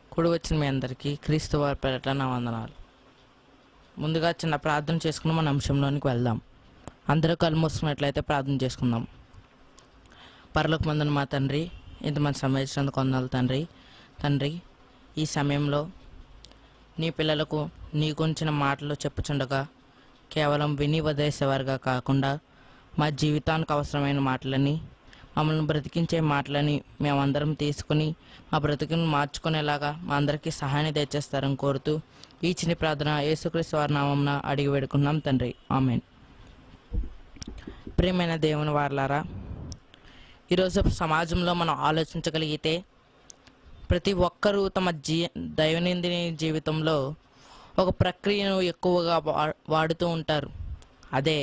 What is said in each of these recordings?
కూడి వచ్చిన మీ అందరికీ క్రీస్తు వారి పేరిట నా వందనాలు. ముందుగా చిన్న ప్రార్థన చేసుకుని మన అంశంలోనికి వెళ్దాం. అందరూ కళ్ళు మూసుకున్నట్లయితే ప్రార్థన చేసుకుందాం. పరలోకమందున మా తండ్రి, ఇంతమంది సమయించినందుకు వందనాలు తండ్రి. ఈ సమయంలో నీ పిల్లలకు నీ గురించిన మాటలు చెప్పుచుండగా కేవలం విని వదిలేసేవారుగా కాకుండా మా జీవితానికి అవసరమైన మాటలని, మమ్మల్ని బ్రతికించే మాటలని మేమందరం తీసుకుని మా బ్రతుకుని మార్చుకునేలాగా మా అందరికీ సహాయాన్ని తెచ్చేస్తారని కోరుతూ ఈ చిన్న ప్రార్థన యేసుక్రీస్తు వారి నామమున అడిగి వేడుకున్నాం తండ్రి, ఆమేన్. ప్రియమైన దేవుని వారలారా, ఈరోజు సమాజంలో మనం ఆలోచించగలిగితే ప్రతి ఒక్కరూ తమ దైనందిన జీవితంలో ఒక ప్రక్రియను ఎక్కువగా వాడుతూ ఉంటారు. అదే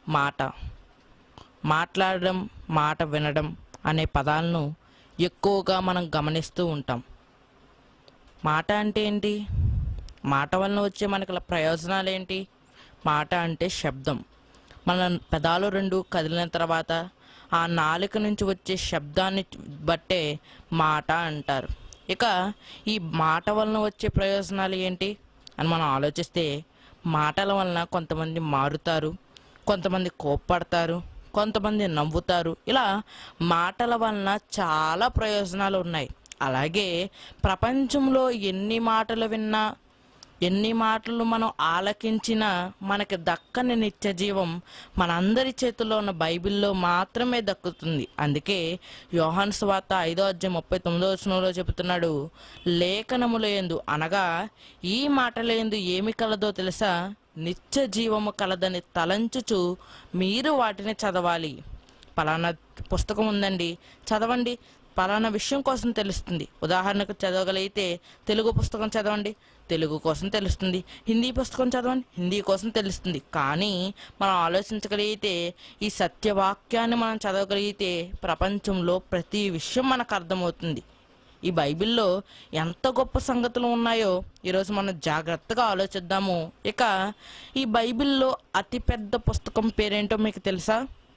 మాట్లాడడం, మాట వినడం అనే పదాలను ఎక్కువగా మనం గమనిస్తూ ఉంటాం. మాట అంటే ఏంటి? మాట వలన వచ్చే మనకి ప్రయోజనాలు ఏంటి? మాట అంటే శబ్దం. మన పెదాలు రెండు కదిలిన తర్వాత ఆ నాలుక నుంచి వచ్చే శబ్దాన్ని బట్టే మాట అంటారు. ఇక ఈ మాట వలన వచ్చే ప్రయోజనాలు ఏంటి అని మనం ఆలోచిస్తే, మాటల వలన కొంతమంది మారుతారు, కొంతమంది కోప్పడతారు, కొంతమంది నవ్వుతారు. ఇలా మాటల వలన చాలా ప్రయోజనాలు ఉన్నాయి. అలాగే ప్రపంచంలో ఎన్ని మాటలు విన్నా, ఎన్ని మాటలు మనం ఆలకించినా మనకి దక్కని నిత్య జీవం మనందరి చేతుల్లో ఉన్న బైబిల్లో మాత్రమే దక్కుతుంది. అందుకే యోహాను సువార్త 5:39 చెబుతున్నాడు, లేఖనములందు అనగా ఈ మాటలందు ఏమి కలదో తెలుసా? నిత్య జీవము కలదని తలంచుచు మీరు వాటిని చదవాలి. పలానా పుస్తకం ఉందండి, చదవండి, పలానా విషయం కోసం తెలుస్తుంది. ఉదాహరణకు చదవగలిగితే తెలుగు పుస్తకం చదవండి, తెలుగు కోసం తెలుస్తుంది. హిందీ పుస్తకం చదవండి, హిందీ కోసం తెలుస్తుంది. కానీ మనం ఆలోచించగలిగితే, ఈ సత్యవాక్యాన్ని మనం చదవగలిగితే ప్రపంచంలో ప్రతి విషయం మనకు అర్థమవుతుంది. ఈ బైబిల్లో ఎంత గొప్ప సంగతులు ఉన్నాయో ఈరోజు మనం జాగ్రత్తగా ఆలోచిద్దాము. ఇక ఈ బైబిల్లో అతిపెద్ద పుస్తకం పేరేంటో మీకు తెలుసా?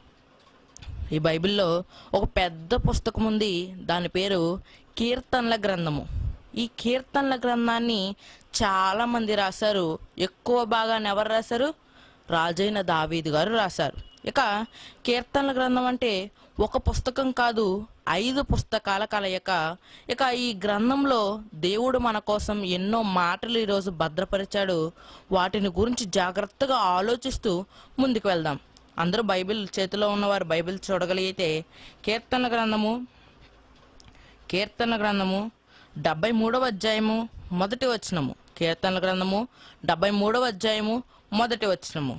ఈ బైబిల్లో ఒక పెద్ద పుస్తకం ఉంది, దాని పేరు కీర్తనల గ్రంథము. ఈ కీర్తనల గ్రంథాన్ని చాలామంది రాశారు. ఎక్కువ భాగాన్ని ఎవరు రాశారు? రాజైన దావీదు గారు రాశారు. ఇక కీర్తనల గ్రంథం అంటే ఒక పుస్తకం కాదు, 5 పుస్తకాల కలయిక. ఇక ఈ గ్రంథంలో దేవుడు మన కోసం ఎన్నో మాటలు ఈరోజు భద్రపరిచాడు. వాటిని గురించి జాగ్రత్తగా ఆలోచిస్తూ ముందుకు వెళ్దాం. అందరూ బైబిల్ చేతిలో ఉన్నవారు బైబిల్ చూడగలిగితే కీర్తనల గ్రంథము 73వ అధ్యాయము 1వ వచనము. కీర్తనల గ్రంథము 73వ అధ్యాయము 1వ వచనము.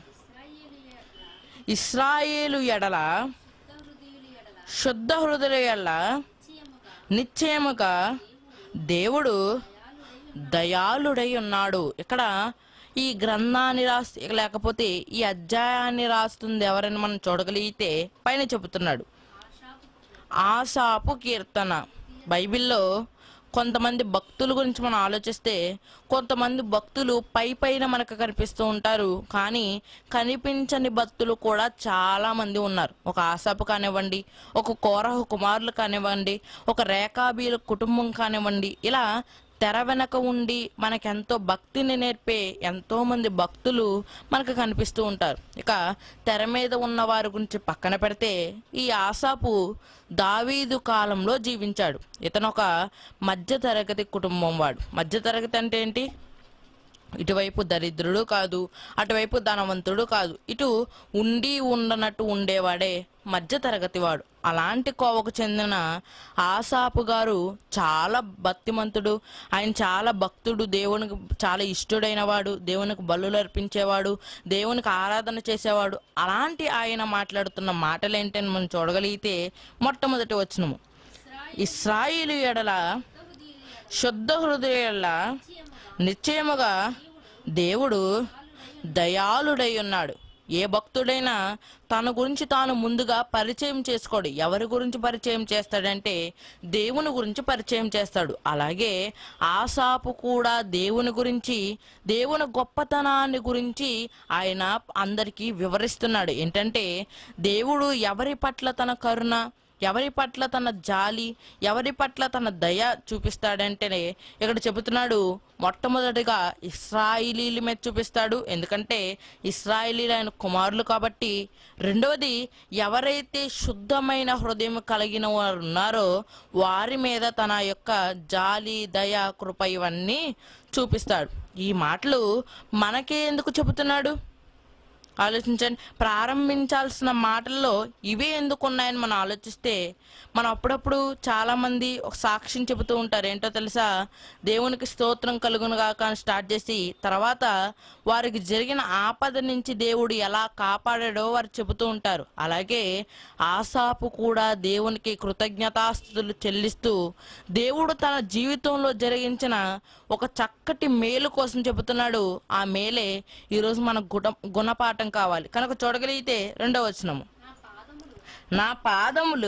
ఇశ్రాయేలు ఎడల శుద్ధ హృదయుల ఎడల నిశ్చయముగా దేవుడు దయాళుడై ఉన్నాడు. ఇక్కడ ఈ గ్రంథాన్ని లేకపోతే ఈ అధ్యాయాన్ని రాస్తుంది ఎవరని మనం చూడగలిగితే పైన చెబుతున్నాడు, ఆసాపు కీర్తన. బైబిల్లో కొంతమంది భక్తుల గురించి మనం ఆలోచిస్తే, కొంతమంది భక్తులు పైన మనకు కనిపిస్తూ ఉంటారు, కానీ కనిపించని భక్తులు కూడా చాలామంది ఉన్నారు. ఒక ఆసాపు కానివ్వండి, ఒక కోరహు కుమారులు కానివ్వండి, ఒక రేకాబీల కుటుంబం కానివ్వండి, ఇలా తెర వెనక ఉండి మనకెంతో భక్తిని నేర్పే ఎంతోమంది భక్తులు మనకు కనిపిస్తూ ఉంటారు. ఇక తెర మీద ఉన్న వారి గురించి పక్కన పెడితే, ఈ ఆసాపు దావీదు కాలంలో జీవించాడు. ఇతను ఒక మధ్యతరగతి కుటుంబం వాడు. మధ్యతరగతి అంటే ఏంటి? ఇటువైపు దరిద్రుడు కాదు, అటువైపు ధనవంతుడు కాదు, ఇటు ఉండి ఉండనట్టు ఉండేవాడే మధ్యతరగతి వాడు. అలాంటి కోవకు చెందిన ఆసాపు గారు చాలా భక్తిమంతుడు. ఆయన చాలా భక్తుడు, దేవునికి చాలా ఇష్టడైన వాడు, దేవునికి బలులు అర్పించేవాడు, దేవునికి ఆరాధన చేసేవాడు. అలాంటి ఆయన మాట్లాడుతున్న మాటలు ఏంటని మనం చూడగలిగితే, మొట్టమొదటి వచనము, ఇశ్రాయేలు ఎడల శుద్ధ హృదయుల నిశ్చయముగా దేవుడు దయాళుడై ఉన్నాడు. ఏ భక్తుడైనా తన గురించి తాను ముందుగా పరిచయం చేసుకోడు. ఎవరి గురించి పరిచయం చేస్తాడంటే దేవుని గురించి పరిచయం చేస్తాడు. అలాగే ఆసాపు కూడా దేవుని గురించి, దేవుని గొప్పతనాన్ని గురించి ఆయన అందరికీ వివరిస్తున్నాడు. ఏంటంటే దేవుడు ఎవరి పట్ల తన కరుణ, ఎవరి పట్ల తన జాలి, ఎవరి పట్ల తన దయ చూపిస్తాడంటేనే ఇక్కడ చెబుతున్నాడు, మొట్టమొదటిగా ఇశ్రాయేలీల మీద చూపిస్తాడు, ఎందుకంటే ఇశ్రాయేలీలు ఆయన కుమారులు కాబట్టి. రెండవది, ఎవరైతే శుద్ధమైన హృదయం కలిగిన వారు ఉన్నారో వారి మీద తన యొక్క జాలి, దయ, కృప ఇవన్నీ చూపిస్తాడు. ఈ మాటలు మనకే ఎందుకు చెబుతున్నాడు? ఆలోచించండి. ప్రారంభించాల్సిన మాటల్లో ఇవే ఎందుకు ఉన్నాయని మనం ఆలోచిస్తే, మనం అప్పుడప్పుడు చాలామంది ఒక సాక్ష్యం చెబుతూ ఉంటారు. ఏంటో తెలుసా? దేవునికి స్తోత్రం కలుగును గాక అని స్టార్ట్ చేసి తర్వాత వారికి జరిగిన ఆపద నుంచి దేవుడు ఎలా కాపాడాడో వారు చెబుతూ ఉంటారు. అలాగే ఆసాపు కూడా దేవునికి కృతజ్ఞతాస్తుతులు చెల్లిస్తూ దేవుడు తన జీవితంలో జరిగించిన ఒక చక్కటి మేలు కోసం చెబుతున్నాడు. ఆ మేలే ఈరోజు మన గుణపాఠం కావాలి. కనుక చూడగలిగితే 2వ వచనము, నా పాదములు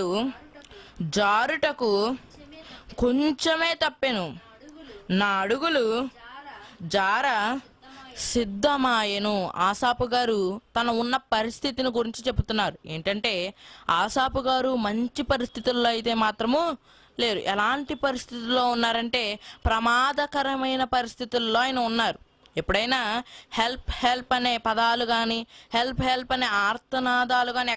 జారుటకు కొంచెమే తప్పెను, నా అడుగులు జార సిద్ధమాయెను. ఆసాపు గారు తన ఉన్న పరిస్థితిని గురించి చెబుతున్నారు. ఏంటంటే ఆసాపు గారు మంచి పరిస్థితుల్లో అయితే మాత్రము లేరు. ఎలాంటి పరిస్థితుల్లో ఉన్నారంటే ప్రమాదకరమైన పరిస్థితుల్లో ఆయన ఉన్నారు. ఎప్పుడైనా హెల్ప్ హెల్ప్ అనే పదాలు కానీ, హెల్ప్ హెల్ప్ అనే ఆర్తనాదాలు కానీ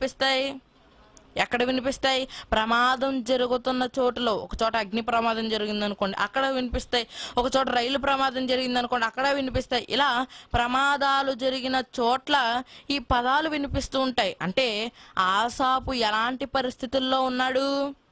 ఎక్కడ వినిపిస్తాయి? ప్రమాదం జరుగుతున్న చోటులో. ఒక చోట అగ్ని ప్రమాదం జరిగిందనుకోండి, అక్కడ వినిపిస్తాయి. ఒక చోట రైలు ప్రమాదం జరిగిందనుకోండి, అక్కడ వినిపిస్తాయి. ఇలా ప్రమాదాలు జరిగిన చోట్ల ఈ పదాలు వినిపిస్తూ ఉంటాయి. అంటే ఆసాపు ఎలాంటి పరిస్థితుల్లో ఉన్నాడు?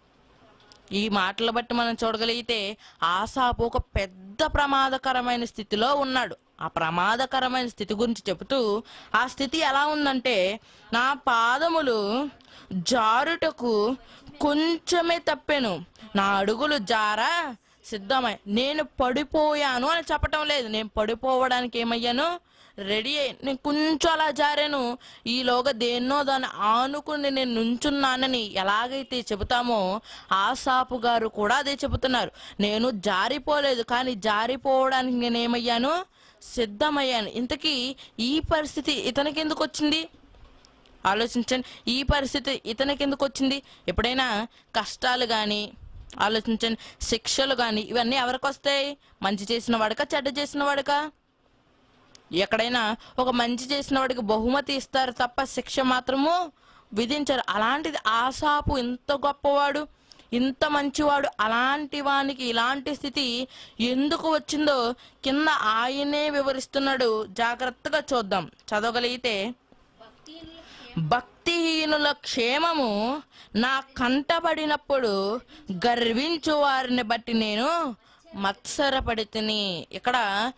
ఈ మాటలు బట్టి మనం చూడగలిగితే ఆసాపు ఒక పెద్ద ప్రమాదకరమైన స్థితిలో ఉన్నాడు. ఆ ప్రమాదకరమైన స్థితి గురించి చెబుతూ, ఆ స్థితి ఎలా ఉందంటే, నా పాదములు జారుటకు కొంచెమే తప్పెను, నా అడుగులు జారా సిద్ధమై. నేను పడిపోయాను అని చెప్పటం లేదు. నేను పడిపోవడానికి ఏమయ్యాను? రెడీ అయ్యి నేను కొంచెం అలా జారాను, ఈలోగా దేన్నో దాన్ని ఆనుకుని నేను నుంచున్నానని ఎలాగైతే చెబుతామో ఆసాపు గారు కూడా అదే చెబుతున్నారు. నేను జారిపోలేదు, కానీ జారిపోవడానికి నేనేమయ్యాను? సిద్ధమయ్యాను. ఇంతకీ ఈ పరిస్థితి ఇతనికి ఎందుకు వచ్చింది? ఆలోచించండి. ఈ పరిస్థితి ఇతనికి ఎందుకు వచ్చింది? ఎప్పుడైనా కష్టాలు కానీ, ఆలోచించండి, శిక్షలు కానీ ఇవన్నీ ఎవరికి వస్తాయి? మంచి చేసిన వాడికా, చెడ్డ చేసిన వాడికా? ఎక్కడైనా ఒక మంచి చేసిన వాడికి బహుమతి ఇస్తారు తప్ప శిక్ష మాత్రము విధించరు. అలాంటిది ఆసాపు ఇంత గొప్పవాడు, ఇంత మంచివాడు, అలాంటి వానికి ఇలాంటి స్థితి ఎందుకు వచ్చిందో కింద ఆయనే వివరిస్తున్నాడు. జాగ్రత్తగా చూద్దాం. చదవగలిగితే, భక్తిహీనుల క్షేమము నా కంటబడినప్పుడు గర్వించు వారిని బట్టి నేను మత్సరపడితిని. ఇక్కడ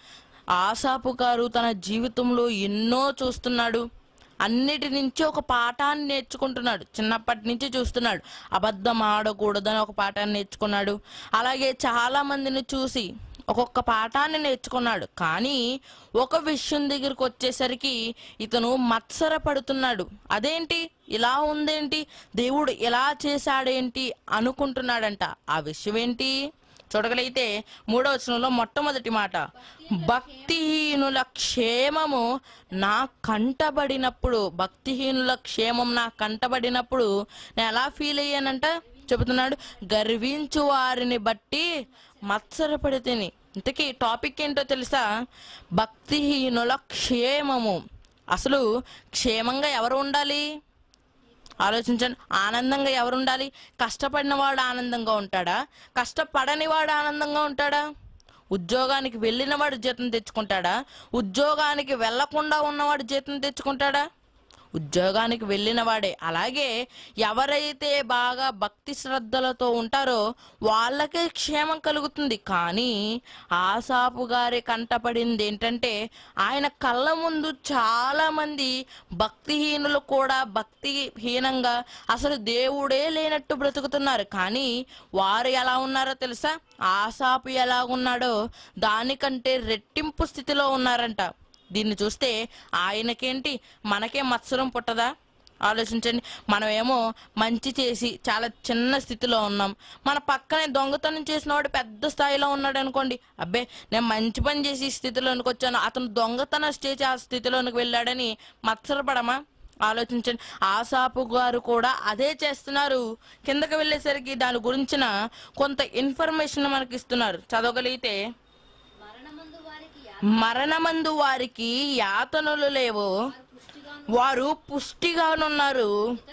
ఆసాపు గారు తన జీవితంలో ఎన్నో చూస్తున్నాడు. అన్నిటి నుంచి ఒక పాఠాన్ని నేర్చుకుంటున్నాడు. చిన్నప్పటి నుంచి చూస్తున్నాడు. అబద్ధం ఆడకూడదని ఒక పాఠాన్ని నేర్చుకున్నాడు. అలాగే చాలా మందిని చూసి ఒక్కొక్క పాఠాన్ని నేర్చుకున్నాడు. కానీ ఒక విషయం దగ్గరికి వచ్చేసరికి ఇతను మత్సరపడుతున్నాడు. అదేంటి ఇలా ఉందేంటి, దేవుడు ఇలా చేశాడేంటి అనుకుంటున్నాడంట. ఆ విషయం ఏంటి చూడగలిగితే 3వ వచనంలో మొట్టమొదటి మాట, భక్తిహీనుల క్షేమము నా కంటబడినప్పుడు. భక్తిహీనుల క్షేమం నా కంటబడినప్పుడు నేను ఎలా ఫీల్ అయ్యానంట చెబుతున్నాడు, గర్వించు వారిని బట్టి మత్సరపడితేని. ఇంతకీ టాపిక్ ఏంటో తెలుసా? భక్తిహీనుల క్షేమము. అసలు క్షేమంగా ఎవరు ఉండాలి? ఆలోచించండి. ఆనందంగా ఎవరు ఉండాలి? కష్టపడిన వాడు ఆనందంగా ఉంటాడా? కష్టపడని వాడు ఆనందంగా ఉంటాడా? ఉద్యోగానికి వెళ్ళిన వాడు జీతం తెచ్చుకుంటాడా? ఉద్యోగానికి వెళ్లకుండా ఉన్నవాడు జీతం తెచ్చుకుంటాడా? ఉద్యోగానికి వెళ్ళిన వాడే. అలాగే ఎవరైతే బాగా భక్తి శ్రద్ధలతో ఉంటారో వాళ్ళకే క్షేమం కలుగుతుంది. కానీ ఆసాపు గారి కంటపడింది ఏంటంటే, ఆయన కళ్ళ ముందు చాలా మంది భక్తిహీనులు కూడా భక్తిహీనంగా అసలు దేవుడే లేనట్టు బ్రతుకుతున్నారు. కానీ వారు ఎలా ఉన్నారో తెలుసా? ఆసాపు ఎలా ఉన్నాడో దానికంటే రెట్టింపు స్థితిలో ఉన్నారంట. దీన్ని చూస్తే ఆయనకేంటి, మనకే మత్సరం పుట్టదా? ఆలోచించండి. మనమేమో మంచి చేసి చాలా చిన్న స్థితిలో ఉన్నాం. మన పక్కనే దొంగతనం చేసిన వాడు పెద్ద స్థాయిలో ఉన్నాడు అనుకోండి, అబ్బే నేను మంచి పని చేసి ఈ స్థితిలోనికి వచ్చాను, అతను దొంగతనం చేసి ఆ స్థితిలోనికి వెళ్ళాడని మత్సరపడమా? ఆలోచించండి. ఆసాపు గారు కూడా అదే చేస్తున్నారు. కిందకి వెళ్ళేసరికి దాని గురించిన కొంత ఇన్ఫర్మేషన్ మనకి ఇస్తున్నారు. చదవగలిగితే, మరణమందు వారికి యాతనలు లేవు, వారు పుష్టిగానున్నారు,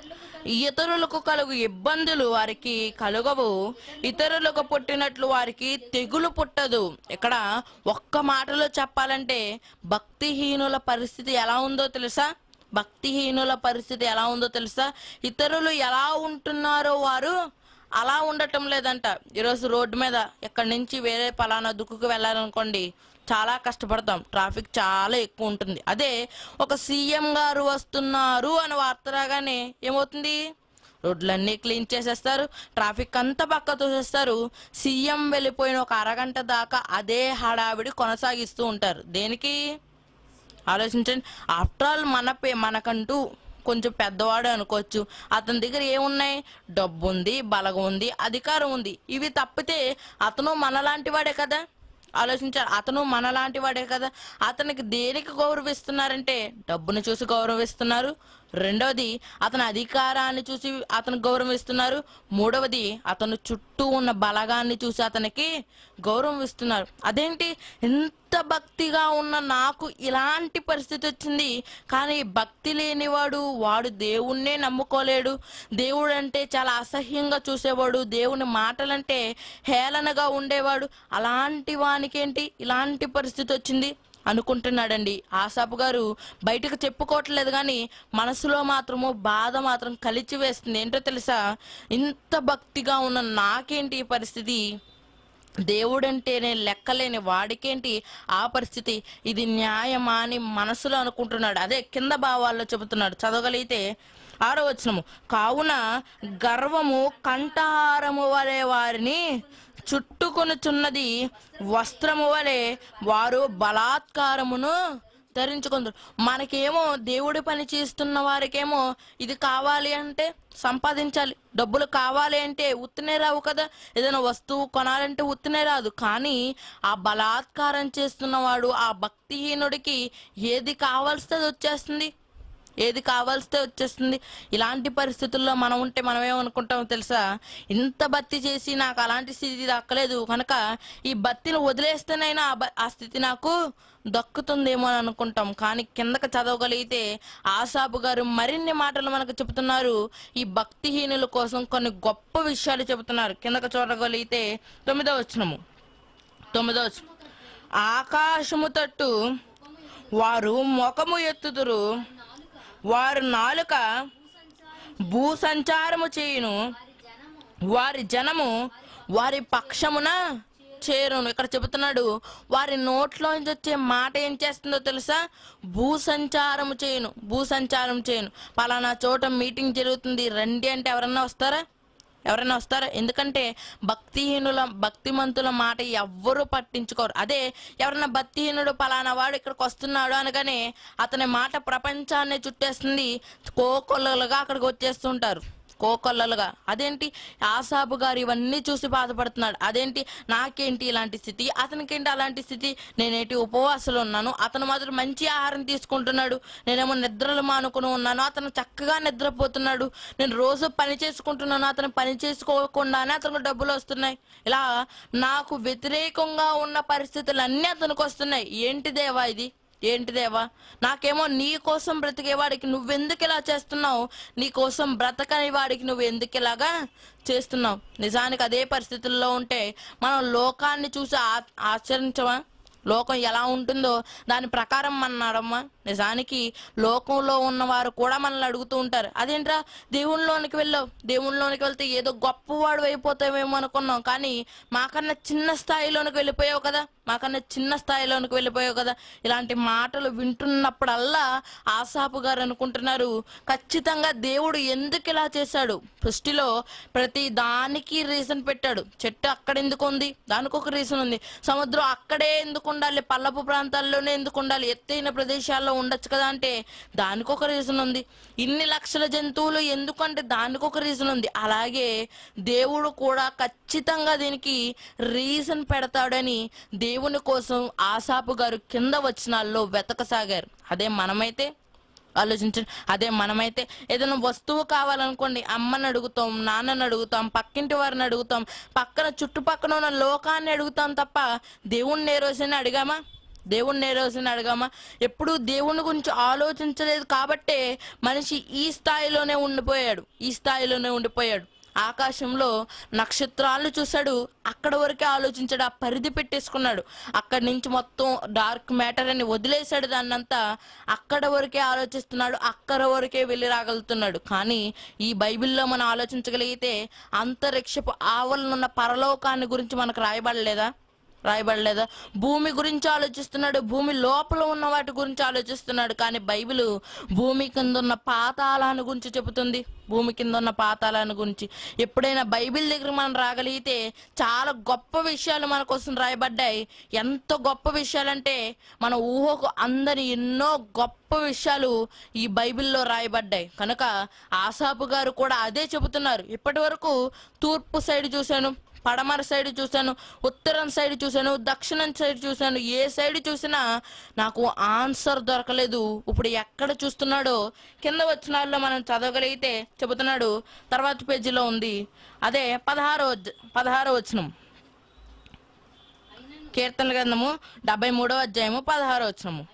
ఇతరులకు కలుగు ఇబ్బందులు వారికి కలుగవు, ఇతరులకు పుట్టినట్లు వారికి తెగులు పుట్టదు. ఇక్కడ ఒక్క మాటలో చెప్పాలంటే భక్తిహీనుల పరిస్థితి ఎలా ఉందో తెలుసా? భక్తిహీనుల పరిస్థితి ఎలా ఉందో తెలుసా? ఇతరులు ఎలా ఉంటున్నారో వారు అలా ఉండటం లేదంట. ఈరోజు రోడ్డు మీద ఎక్కడి నుంచి వేరే పలానా దుక్కుకు వెళ్ళాలనుకోండి, చాలా కష్టపడతాం, ట్రాఫిక్ చాలా ఎక్కువ ఉంటుంది. అదే ఒక సీఎం గారు వస్తున్నారు అని వార్త రాగానే ఏమవుతుంది? రోడ్లన్నీ క్లీన్ చేసేస్తారు, ట్రాఫిక్ అంతా పక్క తోసేస్తారు. సీఎం వెళ్ళిపోయిన ఒక అరగంట దాకా అదే హడావిడి కొనసాగిస్తూ ఉంటారు. దేనికి? ఆలోచించండి. ఆఫ్టర్ ఆల్ మనకంటూ కొంచెం పెద్దవాడు అనుకోవచ్చు, అతని దగ్గర ఏమున్నాయి? డబ్బు ఉంది, బలగం ఉంది, అధికారం ఉంది. ఇవి తప్పితే అతను మనలాంటి వాడే కదా. ఆలోచించారు, అతను మనలాంటి వాడే కదా. అతనికి దేనికి గౌరవిస్తున్నారంటే డబ్బును చూసి గౌరవిస్తున్నారు. రెండవది అతని అధికారాన్ని చూసి అతను గౌరవిస్తున్నారు. మూడవది అతను చుట్టూ ఉన్న బలగాన్ని చూసి అతనికి గౌరవం ఇస్తున్నారు. అదేంటి, ఎంత భక్తిగా ఉన్న నాకు ఇలాంటి పరిస్థితి వచ్చింది. కానీ భక్తి లేనివాడు వాడు దేవుణ్ణే నమ్ముకోలేడు. దేవుడు అంటే చాలా అసహ్యంగా చూసేవాడు, దేవుని మాటలంటే హేళనగా ఉండేవాడు. అలాంటి వానికేంటి ఇలాంటి పరిస్థితి వచ్చింది అనుకుంటున్నాడండి. ఆసాపు గారు బయటకు చెప్పుకోవట్లేదు, కానీ మనసులో మాత్రము బాధ మాత్రం కలిచి వేస్తుంది. ఏంటో తెలుసా? ఇంత భక్తిగా ఉన్న నాకేంటి ఈ పరిస్థితి? దేవుడంటేనే లెక్కలేని వాడికేంటి ఆ పరిస్థితి? ఇది న్యాయమా అని మనసులో అనుకుంటున్నాడు. అదే కింద భావాల్లో చెబుతున్నాడు. చదవగలిగితే 6వ వచనము, కావున గర్వము కంఠహారము వలె వారిని చుట్టుకొనుచున్నది, వస్త్రము వలె వారు బలాత్కారమును ధరించుకుందరు. మనకేమో దేవుడి పని చేస్తున్న వారికేమో ఇది కావాలి అంటే సంపాదించాలి, డబ్బులు కావాలి అంటే ఉత్తినే రావు కదా. ఏదైనా వస్తువు కొనాలంటే ఉత్తినే రాదు. కానీ ఆ బలాత్కారం చేస్తున్నవాడు, ఆ భక్తిహీనుడికి ఏది కావాల్స్తే అది వచ్చేస్తుంది, ఏది కావాల్స్తే వచ్చేస్తుంది. ఇలాంటి పరిస్థితుల్లో మనం ఉంటే మనం ఏమనుకుంటామో తెలుసా? ఇంత భక్తి చేసి నాకు అలాంటి స్థితి దక్కలేదు కనుక ఈ భక్తిని వదిలేస్తేనైనా ఆ స్థితి నాకు దక్కుతుందేమో అని అనుకుంటాం. కానీ కిందకి చదవగలిగితే ఆసాపు గారు మరిన్ని మాటలు మనకు చెబుతున్నారు. ఈ భక్తిహీనుల కోసం కొన్ని గొప్ప విషయాలు చెబుతున్నారు. కిందకి చూడగలిగితే 9వ వచనము, ఆకాశము తట్టు వారు ముఖము ఎత్తుదురు, వారు నాలుక భూసంచారము చేయును, వారి జనము వారి పక్షమున చేరును. ఇక్కడ చెబుతున్నాడు, వారి నోట్లోంచి వచ్చే మాట ఏం చేస్తుందో తెలుసా? భూసంచారము చేయును, భూసంచారం చేయును. పలానా చోట మీటింగ్ జరుగుతుంది రండి అంటే ఎవరన్నా వస్తారా? ఎందుకంటే భక్తిమంతుల మాట ఎవ్వరూ పట్టించుకోరు. అదే ఎవరన్నా భక్తిహీనుడు పలానా వాడు ఇక్కడికి వస్తున్నాడు అనగానే అతని మాట ప్రపంచాన్ని చుట్టేస్తుంది, కోకొల్లలుగా అక్కడికి వచ్చేస్తుంటారు, కోకొల్లలుగా. అదేంటి, ఆసాపు గారు ఇవన్నీ చూసి బాధపడుతున్నాడు. అదేంటి, నాకేంటి ఇలాంటి స్థితి, అతనికేంటి అలాంటి స్థితి? నేనేంటి ఉపవాసాలు ఉన్నాను, అతను మాత్రం మంచి ఆహారం తీసుకుంటున్నాడు, నేనేమో నిద్రలు మానుకుని ఉన్నాను, అతను చక్కగా నిద్రపోతున్నాడు. నేను రోజు పని చేసుకుంటున్నాను, అతను పని చేసుకోకుండానే అతనికి డబ్బులు వస్తున్నాయి. ఇలా నాకు వ్యతిరేకంగా ఉన్న పరిస్థితులన్నీ అతనికి వస్తున్నాయి. ఏంటి దేవా ఇది? ఏంటి దేవా? నాకేమో నీ కోసం బ్రతికేవాడికి నువ్వెందుకు ఇలా చేస్తున్నావు, నీ కోసం బ్రతకని వాడికి నువ్వు ఎందుకు ఇలాగా చేస్తున్నావు? నిజానికి అదే పరిస్థితుల్లో ఉంటే మనం లోకాన్ని చూసి ఆచరించవా? లోకం ఎలా ఉంటుందో దాని ప్రకారం మనం నడమ్మా? నిజానికి లోకంలో ఉన్నవారు కూడా మనల్ని అడుగుతూ ఉంటారు, అదేంట్రా దేవుళ్ళలోనికి వెళ్ళావు, దేవుళ్ళలోనికి వెళ్తే ఏదో గొప్పవాడు అయిపోతావేమో అనుకున్నాం, కానీ మాకన్నా చిన్న స్థాయిలోనికి వెళ్ళిపోయావు కదా, ఇలాంటి మాటలు వింటున్నప్పుడల్లా ఆసాపు గారు అనుకుంటున్నారు, ఖచ్చితంగా దేవుడు ఎందుకు ఇలా చేశాడు? సృష్టిలో ప్రతి దానికి రీజన్ పెట్టాడు. చెట్టు అక్కడ ఎందుకు ఉంది, దానికి ఒక రీజన్ ఉంది. సముద్రం అక్కడే ఎందుకు ఉండాలి, పల్లపు ప్రాంతాల్లోనే ఎందుకు ఉండాలి, ఎత్తైన ప్రదేశాల్లో ఉండొచ్చు కదా అంటే దానికి ఒక రీజన్ ఉంది. ఇన్ని లక్షల జంతువులు ఎందుకంటే దానికి ఒక రీజన్ ఉంది. అలాగే దేవుడు కూడా ఖచ్చితంగా దీనికి రీజన్ పెడతాడని దేవుని కోసం ఆసాపు గారు కింద వచనాల్లో వెతకసాగారు. అదే మనమైతే ఆలోచించండి. అదే మనమైతే ఏదైనా వస్తువు కావాలనుకోండి, అమ్మని అడుగుతాం, నాన్నని అడుగుతాం, పక్కింటి వారిని అడుగుతాం, పక్కన చుట్టుపక్కల ఉన్న లోకాన్ని అడుగుతాం తప్ప దేవుణ్ణి ఏ రోజైనా అడిగామా? దేవుణ్ణి ఏ రోజైనా అడిగామా? ఎప్పుడు దేవుని గురించి ఆలోచించలేదు కాబట్టే మనిషి ఈ స్థాయిలోనే ఉండిపోయాడు. ఆకాశంలో నక్షత్రాలను చూశాడు, అక్కడ వరకే ఆలోచించాడు, ఆ పరిధి పెట్టేసుకున్నాడు. అక్కడి నుంచి మొత్తం డార్క్ మ్యాటర్ అని వదిలేశాడు, దాన్నంతా అక్కడ వరకే ఆలోచిస్తున్నాడు, అక్కడ వరకే వెళ్ళి రాగలుగుతున్నాడు. కానీ ఈ బైబిల్లో మనం ఆలోచించగలిగితే అంతరిక్షపు ఆవరణున్న పరలోకాన్ని గురించి మనకు రాయబడలేదా? భూమి గురించి ఆలోచిస్తున్నాడు, భూమి లోపల ఉన్న వాటి గురించి ఆలోచిస్తున్నాడు. కానీ బైబిల్ భూమి కింద ఉన్న పాతాళాన్ని గురించి చెబుతుంది. ఎప్పుడైనా బైబిల్ దగ్గర మనం రాగలిగితే చాలా గొప్ప విషయాలు మన కోసం రాయబడ్డాయి. ఎంత గొప్ప విషయాలంటే మన ఊహకు అందని ఎన్నో గొప్ప విషయాలు ఈ బైబిల్లో రాయబడ్డాయి. కనుక ఆసాపు గారు కూడా అదే చెబుతున్నారు. ఇప్పటి వరకు తూర్పు సైడ్ చూశాను, పడమర సైడ్ చూశాను, ఉత్తరం సైడ్ చూశాను, దక్షిణం సైడ్ చూశాను, ఏ సైడ్ చూసినా నాకు ఆన్సర్ దొరకలేదు. ఇప్పుడు ఎక్కడ చూస్తున్నాడో కింద వచనాల్లో మనం చదవగలిగితే చెబుతున్నాడు. తర్వాత పేజీలో ఉంది, అదే 16వ వచనం, కీర్తనల గ్రంథము 73వ అధ్యాయము 16వ వచనము.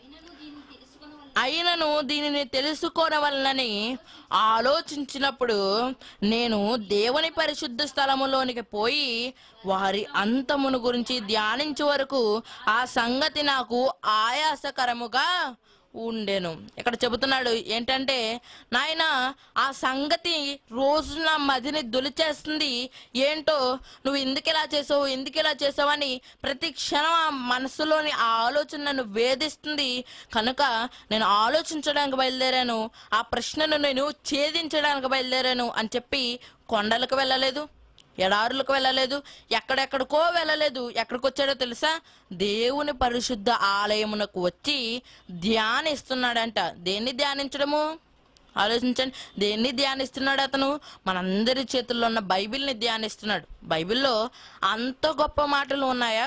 అయినను దీనిని తెలుసుకోనవలనని ఆలోచించినప్పుడు నేను దేవుని పరిశుద్ధ స్థలములోనికి పోయి వారి అంతమును గురించి ధ్యానించే వరకు ఆ సంగతి నాకు ఆయాసకరముగా ఉండెను. ఇక్కడ చెబుతున్నాడు ఏంటంటే, నాయన ఆ సంగతి రోజు నా మదిని దొలిచేస్తుంది. ఏంటో నువ్వు ఎందుకు ఇలా చేసావు అని ప్రతి క్షణం ఆ మనసులోని ఆ ఆలోచన నన్ను వేధిస్తుంది. కనుక నేను ఆలోచించడానికి బయలుదేరాను, ఆ ప్రశ్నను నేను ఛేదించడానికి బయలుదేరాను అని చెప్పి కొండలకు వెళ్ళలేదు, ఎడారులకు వెళ్ళలేదు, ఎక్కడెక్కడికో వెళ్ళలేదు. ఎక్కడికి వచ్చాడో తెలుసా? దేవుని పరిశుద్ధ ఆలయమునకు వచ్చి ధ్యానిస్తున్నాడంట. దేన్ని ధ్యానించడము? ఆలోచించండి, దేన్ని ధ్యానిస్తున్నాడు అతను? మనందరి చేతుల్లో ఉన్న బైబిల్ని ధ్యానిస్తున్నాడు. బైబిల్లో అంత గొప్ప మాటలు ఉన్నాయా?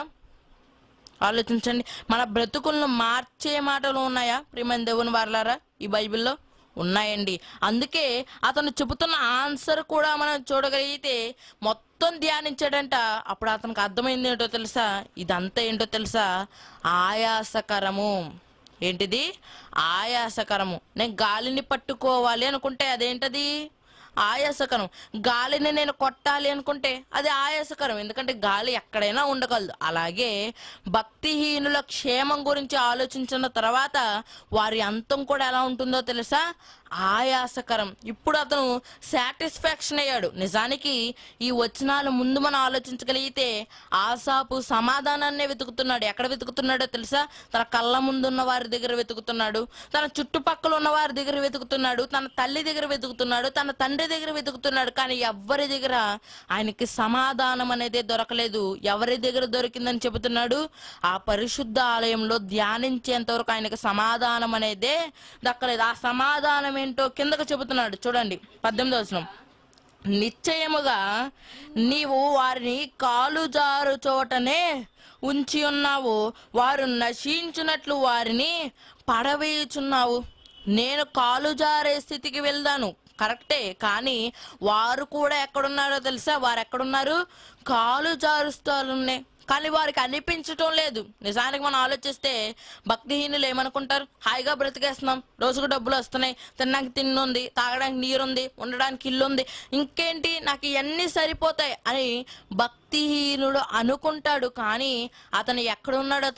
ఆలోచించండి. మన బ్రతుకులను మార్చే మాటలు ఉన్నాయా ప్రియమైన దేవుని వారలారా? ఈ బైబిల్లో ఉన్నాయండి. అందుకే అతను చెబుతున్న ఆన్సర్ కూడా మనం చూడగలిగితే మొత్తం ధ్యానించాడంట. అప్పుడు అతనికి అర్థమైంది ఏంటో తెలుసా? ఇదంతా ఏంటో తెలుసా? ఆయాసకరము. ఏంటిది? ఆయాసకరము. నేను గాలిని పట్టుకోవాలి అనుకుంటే అదేంటది? ఆయాసకరం. గాలిని నేను కొట్టాలి అనుకుంటే అది ఆయాసకరం, ఎందుకంటే గాలి ఎక్కడైనా ఉండగలదు. అలాగే భక్తిహీనుల క్షేమం గురించి ఆలోచించిన తర్వాత వారి అంతం కూడా ఎలా ఉంటుందో తెలుసా? ఆయాసకరం. ఇప్పుడు అతను సాటిస్ఫాక్షన్ అయ్యాడు. నిజానికి ఈ వచనాలు ముందు మనం ఆలోచించగలిగితే ఆసాపు సమాధానాన్నే వెతుకుతున్నాడు. ఎక్కడ వెతుకుతున్నాడో తెలుసా? తన కళ్ళ ముందున్న వారి దగ్గర వెతుకుతున్నాడు, తన చుట్టుపక్కల ఉన్న వారి దగ్గర వెతుకుతున్నాడు, తన తల్లి దగ్గర వెతుకుతున్నాడు, తన తండ్రి దగ్గర వెతుకుతున్నాడు. కానీ ఎవరి దగ్గర ఆయనకి సమాధానం అనేది దొరకలేదు. ఎవరి దగ్గర దొరికిందని చెబుతున్నాడు? ఆ పరిశుద్ధ ఆలయంలో ధ్యానించేంత వరకు ఆయనకి సమాధానం అనేదే దక్కలేదు. ఆ సమాధానం ఏంటో కిందకు చెబుతున్నాడు చూడండి, 18వ వచనం. నిశ్చయముగా నీవు వారిని కాలుజారు చోటనే ఉంచి ఉన్నావు, వారు నశించున్నట్లు వారిని పడవేయుచున్నావు. నేను కాలుజారే స్థితికి వెళ్దాను, కరెక్టే. కానీ వారు కూడా ఎక్కడున్నారో తెలుసా? వారు ఎక్కడున్నారు? కాలు జారుస్తాలున్నాయి, కానీ వారికి అనిపించటం లేదు. నిజానికి మనం ఆలోచిస్తే భక్తిహీనులు ఏమనుకుంటారు? హాయిగా బ్రతికేస్తున్నాం, రోజుకు డబ్బులు వస్తున్నాయి, తినడానికి తిండి ఉంది, తాగడానికి నీరు ఉంది, ఉండడానికి ఇల్లు ఉంది, ఇంకేంటి నాకు ఇవన్నీ సరిపోతాయి అని భక్తిహీనుడు అనుకుంటాడు. కానీ అతను ఎక్కడున్నాడో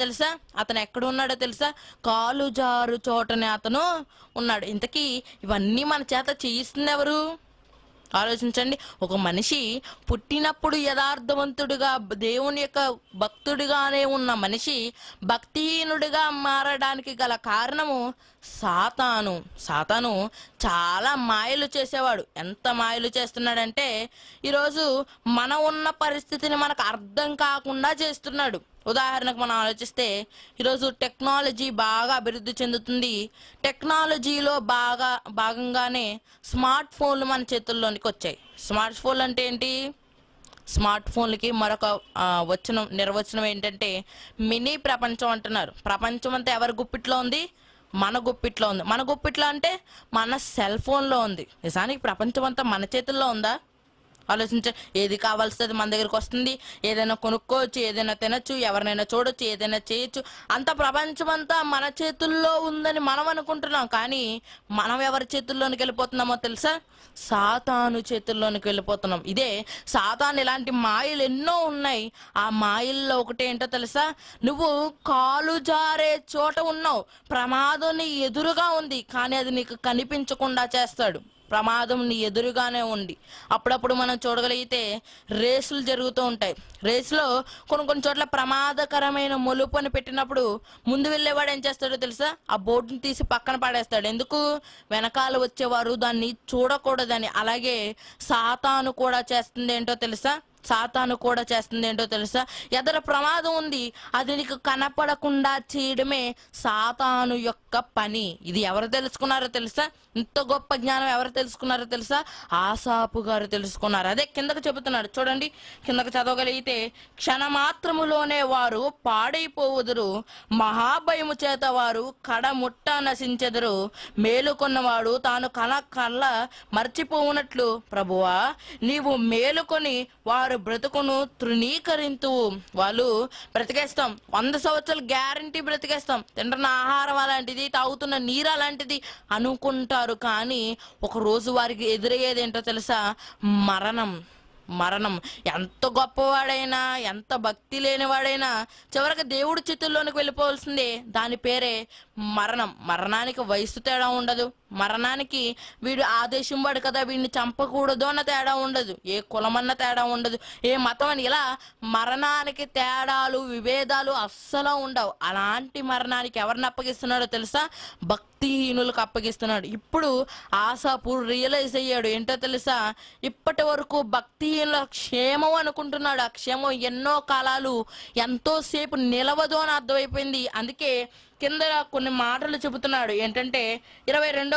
తెలుసా? కాలు జారు చోటనే అతను ఉన్నాడు. ఇంతకీ ఇవన్నీ మన చేత చేయిస్తుంది ఎవరు? ఆలోచించండి. ఒక మనిషి పుట్టినప్పుడు యథార్థవంతుడిగా దేవుని యొక్క భక్తుడిగానే ఉన్న మనిషి భక్తిహీనుడిగా మారడానికి గల కారణము సాతాను చాలా మాయలు చేసేవాడు. ఎంత మాయలు చేస్తున్నాడంటే ఈరోజు మన ఉన్న పరిస్థితిని మనకు అర్థం కాకుండా చేస్తున్నాడు. ఉదాహరణకు మనం ఆలోచిస్తే ఈరోజు టెక్నాలజీ బాగా అభివృద్ధి చెందుతుంది. టెక్నాలజీలో భాగంగానే స్మార్ట్ ఫోన్లు మన చేతుల్లోనికి వచ్చాయి. స్మార్ట్ ఫోన్లు అంటే ఏంటి? స్మార్ట్ ఫోన్లకి మరొక నిర్వచనం ఏంటంటే మినీ ప్రపంచం అంటున్నారు. ప్రపంచం అంతా ఎవరి గుప్పిట్లో ఉంది? మన గుప్పిట్లో ఉంది. మన గుప్పిట్లో అంటే మన సెల్ ఫోన్లో ఉంది. నిజానికి ప్రపంచం అంతా మన చేతుల్లో ఉందా? ఆలోచించ. ఏది కావాల్సింది మన దగ్గరికి వస్తుంది. ఏదైనా కొనుక్కోవచ్చు, ఏదైనా తినచ్చు, ఎవరినైనా చూడొచ్చు, ఏదైనా చేయొచ్చు. అంత ప్రపంచం అంతా మన చేతుల్లో ఉందని మనం అనుకుంటున్నాం. కానీ మనం ఎవరి చేతుల్లోనికి వెళ్ళిపోతున్నామో తెలుసా? సాతాను చేతుల్లోనికి వెళ్ళిపోతున్నాం. ఇదే సాతాను. ఇలాంటి మాయలు ఎన్నో ఉన్నాయి. ఆ మాయల్లో ఒకటి ఏంటో తెలుసా? నువ్వు కాలు జారే చోట ఉన్నావు, ప్రమాదం నీ ఎదురుగా ఉంది, కానీ అది నీకు కనిపించకుండా చేస్తాడు. ప్రమాదం నీ ఎదురుగానే ఉంది. అప్పుడప్పుడు మనం చూడగలిగితే రేసులు జరుగుతూ ఉంటాయి. రేసులో కొన్ని చోట్ల ప్రమాదకరమైన మలుపు అని పెట్టినప్పుడు ముందు వెళ్ళేవాడు ఏం చేస్తాడో తెలుసా? ఆ బోర్డుని తీసి పక్కన పడేస్తాడు. ఎందుకు? వెనకాల వచ్చేవారు దాన్ని చూడకూడదని. అలాగే సాతాను కూడా చేస్తుంది ఏంటో తెలుసా? ఎదర ప్రమాదం ఉంది, అది నీకు కనపడకుండా చేయడమే సాతాను యొక్క పని. ఇది ఎవరు తెలుసుకున్నారో తెలుసా? ఇంత గొప్ప జ్ఞానం ఎవరు తెలుసుకున్నారో తెలుసా? ఆసాపు గారు తెలుసుకున్నారు. అదే కిందకు చెబుతున్నాడు చూడండి. కిందకు చదవగలిగితే, క్షణమాత్రములోనే వారు పాడైపోవుదురు, మహాభయము చేత వారు కడముట్ట నశించెదరు. మేలుకొన్నవాడు తాను కళ్ళ మర్చిపోవునట్లు, ప్రభువా నీవు మేలుకొని వారు బ్రతుకును తృణీకరింతువు. వాళ్ళు బ్రతికేస్తాం, 100 సంవత్సరాలు గ్యారంటీ బ్రతికేస్తాం, తింటున్న ఆహారం అలాంటిది, తాగుతున్న నీరు అలాంటిది అనుకుంటారు. కానీ ఒక రోజు వారికి ఎదురయ్యేది ఏంటో తెలుసా? మరణం. ఎంత గొప్పవాడైనా, ఎంత భక్తి లేనివాడైనా చివరికి దేవుడి చేతుల్లోనికి వెళ్ళిపోవాల్సిందే. దాని పేరే మరణం. మరణానికి వయసు తేడా ఉండదు. మరణానికి వీడు ఆదేశం వాడు కదా, వీడిని చంపకూడదు అన్న తేడా ఉండదు. ఏ కులమన్న తేడా ఉండదు, ఏ మతం అని. ఇలా మరణానికి తేడాలు, విభేదాలు అస్సలు ఉండవు. అలాంటి మరణానికి ఎవరిని అప్పగిస్తున్నాడో తెలుసా? భక్తిహీనులకు అప్పగిస్తున్నాడు. ఇప్పుడు ఆసాపు రియలైజ్ అయ్యాడు. ఏంటో తెలుసా? ఇప్పటి వరకు భక్తిహీనుల క్షేమం అనుకుంటున్నాడు. ఆ క్షేమం ఎన్నో కాలాలు, ఎంతోసేపు నిలవదు అని అర్థమైపోయింది. అందుకే కింద కొన్ని మాటలు చెబుతున్నాడు. ఏంటంటే 22వ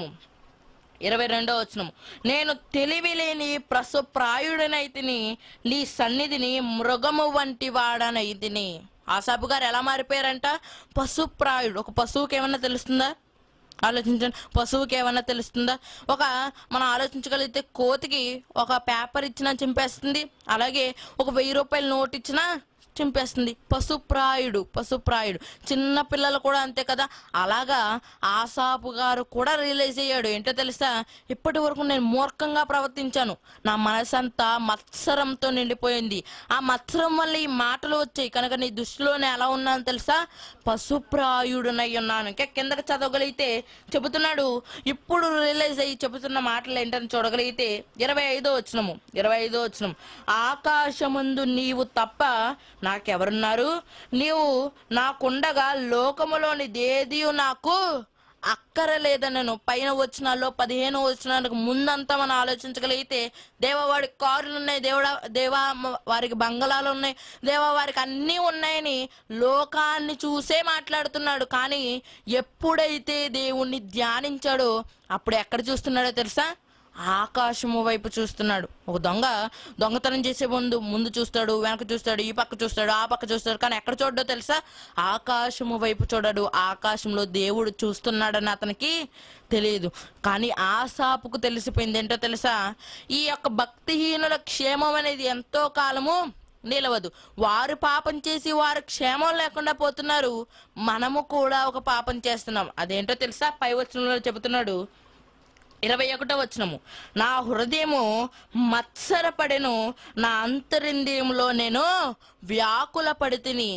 వచనము, నేను తెలివి లేని పశుప్రాయుడనైతిని, నీ సన్నిధిని మృగము వంటి వాడనైతిని. ఆసాపు గారు ఎలా మారిపోయారంట? పశుప్రాయుడు. ఒక పశువుకి ఏమన్నా తెలుస్తుందా? ఆలోచించండి. పశువుకి ఏమన్నా తెలుస్తుందా? మనం ఆలోచించగలిగితే కోతికి ఒక పేపర్ ఇచ్చినా చింపేస్తుంది, అలాగే ఒక 1000 రూపాయల నోట్ ఇచ్చినా చింపేస్తుంది. పశుప్రాయుడు. చిన్న పిల్లలు కూడా అంతే కదా. అలాగా ఆసాపు గారు కూడా రియలైజ్ అయ్యాడు. ఏంటో తెలుసా? ఇప్పటి వరకు నేను మూర్ఖంగా ప్రవర్తించాను, నా మనసంతా మత్సరంతో నిండిపోయింది, ఆ మత్సరం వల్ల ఈ మాటలు వచ్చాయి, కనుక నీ దృష్టిలోనే ఎలా ఉన్నాను తెలుసా? పశుప్రాయుడునై ఉన్నాను. ఇంకా కిందకి చదవగలిగితే చెబుతున్నాడు. ఇప్పుడు రియలైజ్ అయ్యి చెబుతున్న మాటలు ఏంటని చూడగలిగితే 25వ వచనం, ఆకాశమందు నీవు తప్ప నాకెవరున్నారు? నీవు నాకుండగా లోకములోని దేది నాకు అక్కరలేదనను. పైన వచనాల్లో 15వ వచనానికి ముందంతా మనం ఆలోచించగలిగితే, దేవా వారికి కారులు ఉన్నాయి, దేవా వారికి బంగళాలు ఉన్నాయి, దేవా వారికి అన్నీ ఉన్నాయని లోకాన్ని చూసే మాట్లాడుతున్నాడు. కానీ ఎప్పుడైతే దేవుణ్ణి ధ్యానించాడో అప్పుడు ఎక్కడ చూస్తున్నాడో తెలుసా? ఆకాశము వైపు చూస్తున్నాడు. ఒక దొంగతనం చేసే ముందు చూస్తాడు, వెనక చూస్తాడు, ఈ పక్క చూస్తాడు, ఆ పక్క చూస్తాడు, కానీ ఎక్కడ చూడడో తెలుసా? ఆకాశము వైపు చూడడు. ఆకాశంలో దేవుడు చూస్తున్నాడని అతనికి తెలియదు. కానీ ఆసాపుకు తెలిసిపోయింది. ఏంటో తెలుసా? ఈ యొక్క భక్తిహీనుల క్షేమం అనేది ఎంతో కాలము నిలవదు. వారు పాపం చేసి వారు క్షేమం లేకుండా పోతున్నారు, మనము కూడా ఒక పాపం చేస్తున్నాం. అదేంటో తెలుసా? పై వచనంలో చెబుతున్నాడు. 21వ వచనము, నా హృదయము మత్సరపడెను, నా అంతరింద్రియములో నేను వ్యాకుల పడితిని.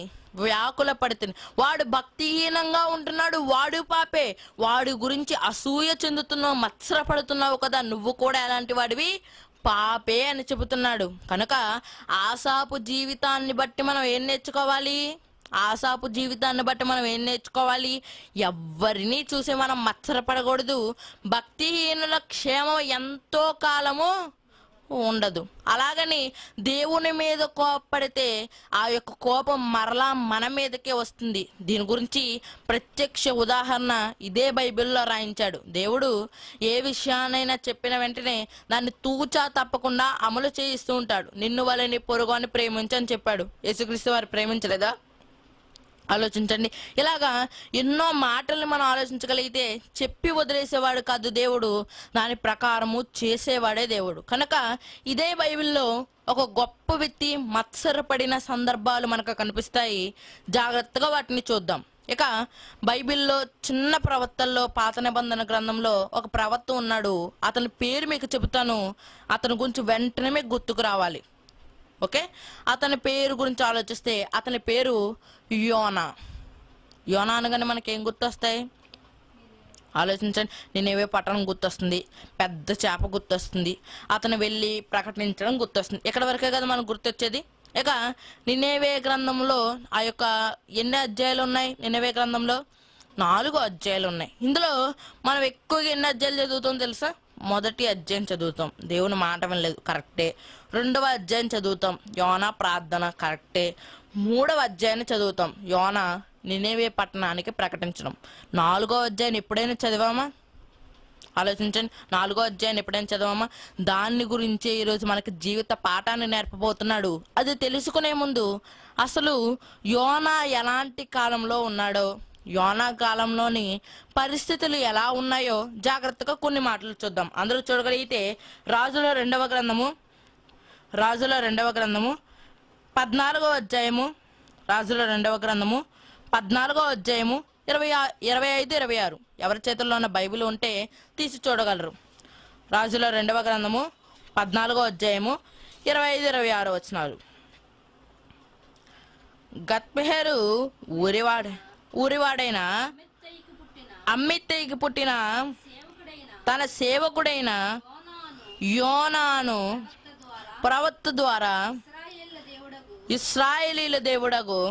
వాడు భక్తిహీనంగా ఉంటున్నాడు, వాడు పాపే. వాడి గురించి అసూయ చెందుతున్నావు, మత్సరపడుతున్నావు కదా, నువ్వు కూడా ఎలాంటి వాడివి? పాపే అని చెబుతున్నాడు. కనుక ఆసాపు జీవితాన్ని బట్టి మనం ఏం నేర్చుకోవాలి? ఎవ్వరిని చూసి మనం మత్సరపడకూడదు. భక్తిహీనుల క్షేమం ఎంతో కాలము ఉండదు. అలాగని దేవుని మీద కోపడితే ఆ యొక్క కోపం మరలా మన మీదకే వస్తుంది. దీని గురించి ప్రత్యక్ష ఉదాహరణ ఇదే బైబిల్లో రాయించాడు. దేవుడు ఏ విషయానైనా చెప్పిన వెంటనే దాన్ని తూచా తప్పకుండా అమలు చేయిస్తూ ఉంటాడు. నిన్ను వలని పొరుగుని ప్రేమించని చెప్పాడు. యేసుక్రీస్తు వారు ప్రేమించలేదా? ఆలోచించండి. ఇలాగా ఎన్నో మాటల్ని మనం ఆలోచించగలిగితే చెప్పి వదిలేసేవాడు కాదు దేవుడు, దాని ప్రకారము చేసేవాడే దేవుడు. కనుక ఇదే బైబిల్లో ఒక గొప్ప వ్యక్తి మత్సరపడిన సందర్భాలు మనకు కనిపిస్తాయి. జాగ్రత్తగా వాటిని చూద్దాం. ఇక బైబిల్లో చిన్న ప్రవక్తల్లో పాత నిబంధన గ్రంథంలో ఒక ప్రవక్త ఉన్నాడు. అతని పేరు మీకు చెబుతాను, అతని గురించి వెంటనే మీకు గుర్తుకు రావాలి. ఓకే, అతని పేరు గురించి ఆలోచిస్తే అతని పేరు యోనా. యోనా అనగానే మనకేం గుర్తొస్తాయి? ఆలోచించండి. నినేవే పట్టణం గుర్తొస్తుంది, పెద్ద చేప గుర్తొస్తుంది, అతను వెళ్ళి ప్రకటించడం గుర్తొస్తుంది. ఇక్కడ వరకే కదా మనకు గుర్తొచ్చేది. ఇక నినేవే గ్రంథంలో ఆ యొక్క ఎన్ని అధ్యాయాలు ఉన్నాయి? నినేవే గ్రంథంలో 4 అధ్యాయాలు ఉన్నాయి. ఇందులో మనం ఎక్కువగా ఎన్ని అధ్యాయాలు చదువుతాం తెలుసా? మొదటి అధ్యాయం చదువుతాం, దేవుని మాట వినలేదు, కరెక్టే. 2వ అధ్యాయం చదువుతాం, యోనా ప్రార్థన, కరెక్టే. 3వ అధ్యాయాన్ని చదువుతాం, యోనా నినేవే పట్టణానికి ప్రకటించడం. 4వ అధ్యాయం ఎప్పుడైనా చదివామా? ఆలోచించండి. 4వ అధ్యాయాన్ని ఎప్పుడైనా చదవమా? దాన్ని గురించే ఈరోజు మనకి జీవిత పాఠాన్ని నేర్పబోతున్నాడు. అది తెలుసుకునే ముందు అసలు యోనా ఎలాంటి కాలంలో ఉన్నాడో, యోనా కాలంలోని పరిస్థితులు ఎలా ఉన్నాయో జాగ్రత్తగా కొన్ని మాటలు చూద్దాం. అందరూ చూడగలిగితే రాజుల రెండవ గ్రంథము 14వ అధ్యాయము, రాజుల 2వ గ్రంథము 14వ అధ్యాయము 25, 26. ఎవరి చేతుల్లో ఉన్న బైబిల్ ఉంటే తీసి చూడగలరు. రాజుల 2వ గ్రంథము 14వ అధ్యాయము 25, 26 వచనాలు. గత్మెహరు ఊరివాడైన అమ్మిత్తయికి పుట్టిన తన సేవకుడైన యోనాను ప్రవక్త ద్వారా ఇశ్రాయేలీల దేవుడగు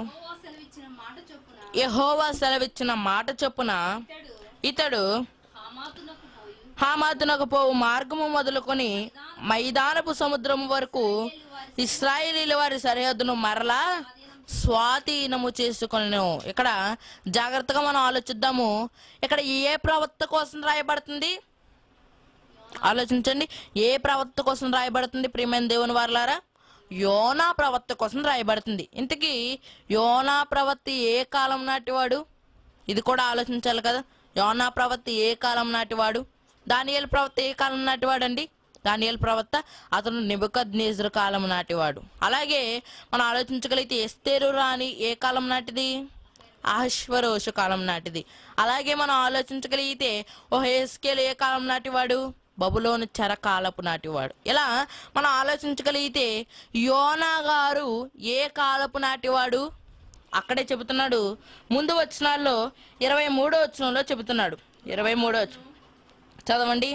యెహోవా సెలవిచ్చిన మాట చొప్పున ఇతడు హామాతునకు పోవు మార్గము మొదలుకొని మైదానపు సముద్రము వరకు ఇశ్రాయేలీల వారి సరిహద్దును మరలా స్వాధీనము చేసుకొనెను. ఇక్కడ జాగ్రత్తగా మనం ఆలోచిద్దాము. ఇక్కడ ఏ ప్రవక్త కోసం రాయబడుతుంది? ఆలోచించండి. ఏ ప్రవక్త కోసం రాయబడుతుంది ప్రియమైన దేవుని వారలారా? యోనా ప్రవక్త కోసం రాయబడుతుంది. ఇంతకీ యోనా ప్రవక్త ఏ కాలం నాటివాడు? ఇది కూడా ఆలోచించాలి కదా. యోనా ప్రవక్త ఏ కాలం నాటివాడు? దానియేలు ప్రవక్త ఏ కాలం నాటివాడు అండి? దానియేలు ప్రవక్త అతను నెబుకద్నెజరు కాలం నాటివాడు. అలాగే మనం ఆలోచించగలిగితే ఎస్తేరు రాణి ఏ కాలం నాటిది? అహష్వేరోషు కాలం నాటిది. అలాగే మనం ఆలోచించగలిగితే యెహెజ్కేలు ఏ కాలం నాటివాడు? బబులోను చెరకాలపు నాటివాడు. ఇలా మనం ఆలోచించగలిగితే యోనా గారు ఏ కాలపు నాటివాడు? అక్కడే చెబుతున్నాడు. ముందు వచనాల్లో 23వ వచనంలో చెబుతున్నాడు. 23వ వచనం చదవండి.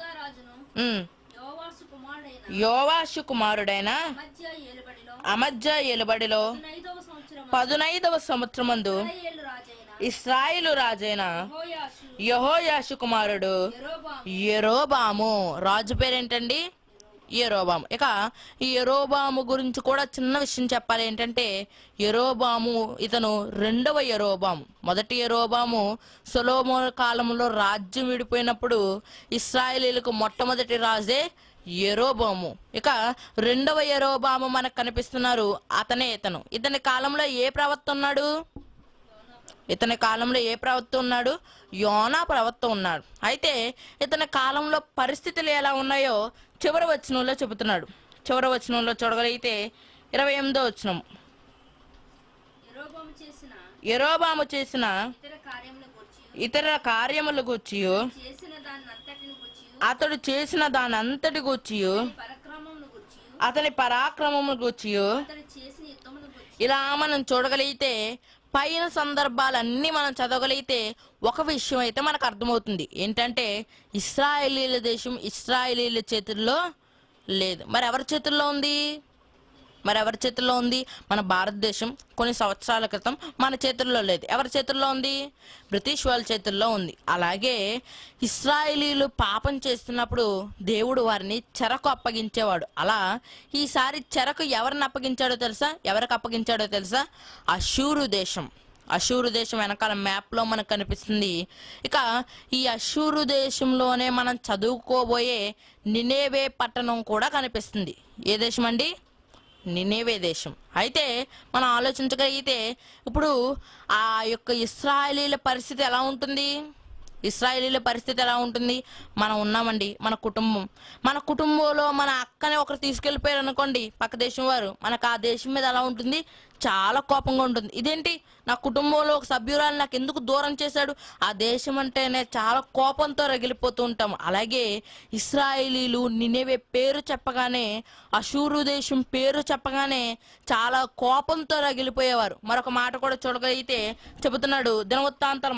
యోవాషు కుమారుడైన అమజ్యా ఏలుబడిలో 15వ సంవత్సరమందు ఇశ్రాయేలు రాజైన యెహోయాషు కుమారుడు యెరోబాము. రాజు పేరేంటండి? యెరోబాము. ఇక ఈ యెరోబాము గురించి కూడా చిన్న విషయం చెప్పాలి. ఏంటంటే యెరోబాము ఇతను 2వ యెరోబాము. మొదటి యెరోబాము సొలొమోను కాలంలో రాజ్యం విడిపోయినప్పుడు ఇశ్రాయేలీలకు మొట్టమొదటి రాజే యెరోబాము. ఇక 2వ యెరోబాము మనకు కనిపిస్తున్నారు. ఇతని కాలంలో ఏ ప్రవక్త ఉన్నాడు? ఇతని కాలంలో ఏ ప్రవక్త ఉన్నాడు? యోనా ప్రవక్త ఉన్నాడు. అయితే ఇతని కాలంలో పరిస్థితులు ఎలా ఉన్నాయో చివరి వచనంలో చెబుతున్నాడు. చివరి వచనంలో చూడగలిగితే 28వ వచనం. యెరోబాము చేసిన ఇతర కార్యముల గూర్చి అతడు చేసిన దానంతటి గూర్చి అతని పరాక్రమము గూర్చి ఇలా మనం చూడగలిగితే పైన సందర్భాలన్నీ మనం చదవగలిగితే ఒక విషయం అయితే మనకు అర్థమవుతుంది. ఏంటంటే ఇశ్రాయేలీల దేశం ఇశ్రాయేలీల చేతుల్లో లేదు. మరి ఎవరి చేతుల్లో ఉంది? మన భారతదేశం కొన్ని సంవత్సరాల క్రితం మన చేతుల్లో లేదు. ఎవరి చేతుల్లో ఉంది? బ్రిటిష్ వాళ్ళ చేతుల్లో ఉంది. అలాగే ఇశ్రాయేలీలు పాపం చేస్తున్నప్పుడు దేవుడు వారిని చెరకు అప్పగించేవాడు. అలా ఈసారి చెరకు ఎవరికి అప్పగించాడో తెలుసా? అషూరు దేశం వెనకాల మ్యాప్లో మనకు కనిపిస్తుంది. ఇక ఈ అషూరు దేశంలోనే మనం చదువుకోబోయే నినేవే పట్టణం కూడా కనిపిస్తుంది. ఏ దేశం అండి? నినేవే దేశం. అయితే మనం ఆలోచించగలిగితే ఇప్పుడు ఆ యొక్క ఇశ్రాయేలీల పరిస్థితి ఎలా ఉంటుంది? ఇశ్రాయేలీల పరిస్థితి ఎలా ఉంటుంది? మనం ఉన్నామండి, మన కుటుంబంలో మన అక్కని ఒకరు తీసుకెళ్ళిపోయారు అనుకోండి, పక్క దేశం వారు, మనకు ఆ దేశం మీద ఎలా ఉంటుంది? చాలా కోపంగా ఉంటుంది. ఇదేంటి, నా కుటుంబంలో ఒక సభ్యురాలు నాకు ఎందుకు దూరం చేశాడు? ఆ దేశం అంటేనే చాలా కోపంతో రగిలిపోతూ ఉంటాం. అలాగే ఇశ్రాయేలీలు నినేవే పేరు చెప్పగానే, అషూరు దేశం పేరు చెప్పగానే చాలా కోపంతో రగిలిపోయేవారు. మరొక మాట కూడా చూడగలిగితే చెబుతున్నాడు, దినవృత్తాంతాల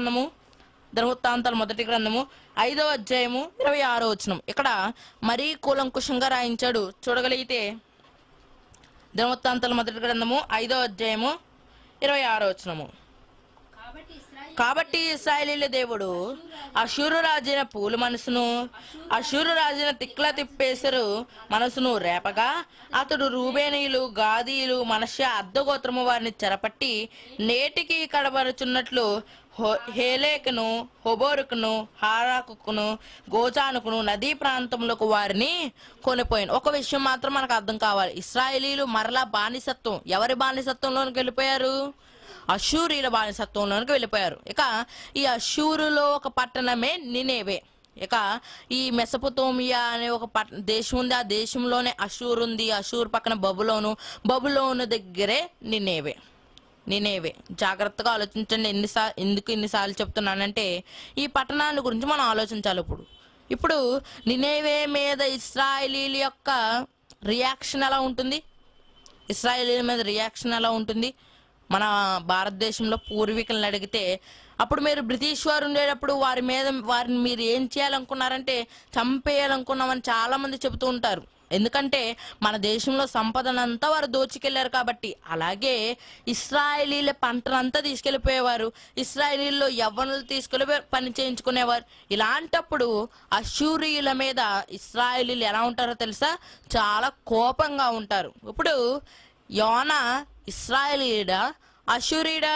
మొదటి గ్రంథము 5వ అధ్యాయము 26వ వచనం. ఇక్కడ మరీ కూలంకుషంగా రాయించాడు. చూడగలిగితే దినవృత్తాంతాల మొదటి గ్రంథము 5వ అధ్యాయము 26వ వచనము. కాబట్టి ఇశ్రాయేలీల దేవుడు అషూరు రాజైన పూలు మనసును, అషూరు రాజైన తిక్ల తిప్పేసరు మనసును రేపగా, అతడు రూబేనీయులు, గాదీయులు, మనష్య అర్ధగోత్రము వారిని చెరపట్టి నేటికి కడబరుచున్నట్లు హేలేకును, హోబోరుకును, హారాకును, గోజానుకును నదీ ప్రాంతములకు వారిని కొనిపోయాను. ఒక విషయం మాత్రం మనకు అర్థం కావాలి. ఇశ్రాయేలీలు మరలా బానిసత్వం, ఎవరి బానిసత్వంలోనికి వెళ్ళిపోయారు? అషూరీల బానిసత్వంలోనికి వెళ్ళిపోయారు. ఇక ఈ అషూరులో ఒక పట్టణమే నినేవే. ఇక ఈ మెసొపొతేమియా అనే ఒక దేశం ఉంది. ఆ దేశంలోనే అషూర్ ఉంది. అషూర్ పక్కన బబులోను దగ్గరే నినేవే. జాగ్రత్తగా ఆలోచించండి. ఎందుకు ఇన్నిసార్లు చెప్తున్నానంటే ఈ పట్టణాన్ని గురించి మనం ఆలోచించాలి. ఇప్పుడు నినేవే మీద ఇశ్రాయేలీల యొక్క రియాక్షన్ ఎలా ఉంటుంది? ఇశ్రాయేలీల మీద రియాక్షన్ ఎలా ఉంటుంది? మన భారతదేశంలో పూర్వీకులను అడిగితే, అప్పుడు మీరు బ్రిటిష్ వారు ఉండేటప్పుడు వారిని మీరు ఏం చేయాలనుకున్నారంటే చంపేయాలనుకున్నామని చాలా మంది చెబుతూ ఉంటారు. ఎందుకంటే మన దేశంలో సంపదనంతా వారు దోచుకెళ్లారు కాబట్టి. అలాగే ఇశ్రాయేలీల పంటనంతా తీసుకెళ్లిపోయేవారు. ఇశ్రాయేలీల్లో యవ్వనులు తీసుకెళ్లి పని చేయించుకునేవారు. ఇలాంటప్పుడు అషూరీయుల మీద ఇశ్రాయేలీలు ఎలా ఉంటారో తెలుసా? చాలా కోపంగా ఉంటారు. ఇప్పుడు యోనా ఇశ్రాయేలీయుడా, అషూరీయుడా?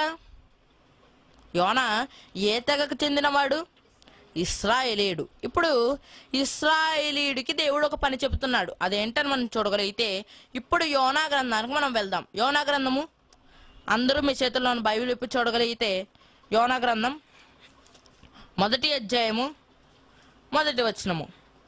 యోనా ఏ తెగకు చెందినవాడు? ఇశ్రాయేలీయుడు. ఇప్పుడు ఇశ్రాయేలీయుడికి దేవుడు ఒక పని చెబుతున్నాడు. అదేంటని మనం చూడగలిగితే ఇప్పుడు యోనా గ్రంథానికి మనం వెళ్దాం. యోనా గ్రంథము, అందరూ మీ చేతుల్లో బైబిల్ విప్పి చూడగలిగితే యోనా గ్రంథం 1వ అధ్యాయము 1వ వచనము.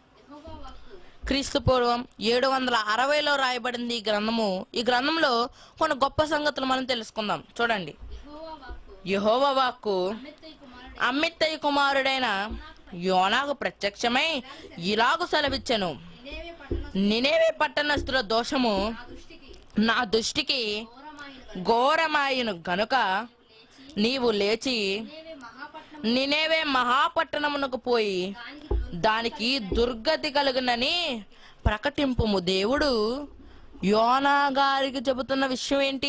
క్రీస్తు పూర్వం 760లో రాయబడింది ఈ గ్రంథము. ఈ గ్రంథంలో కొన్ని గొప్ప సంగతులు మనం తెలుసుకుందాం. చూడండి, యెహోవా వాక్కు అమిత్తయి కుమారుడైన యోనాకు ప్రత్యక్షమై ఇలాగు సెలవిచ్చెను, నినేవే పట్టణస్థుల దోషము నా దృష్టికి ఘోరమాయను గనుక నీవు లేచి నినేవే మహాపట్టణమునకు పోయి దానికి దుర్గతి కలుగునని ప్రకటింపుము. దేవుడు యోనా గారికి చెబుతున్న విషయం ఏంటి?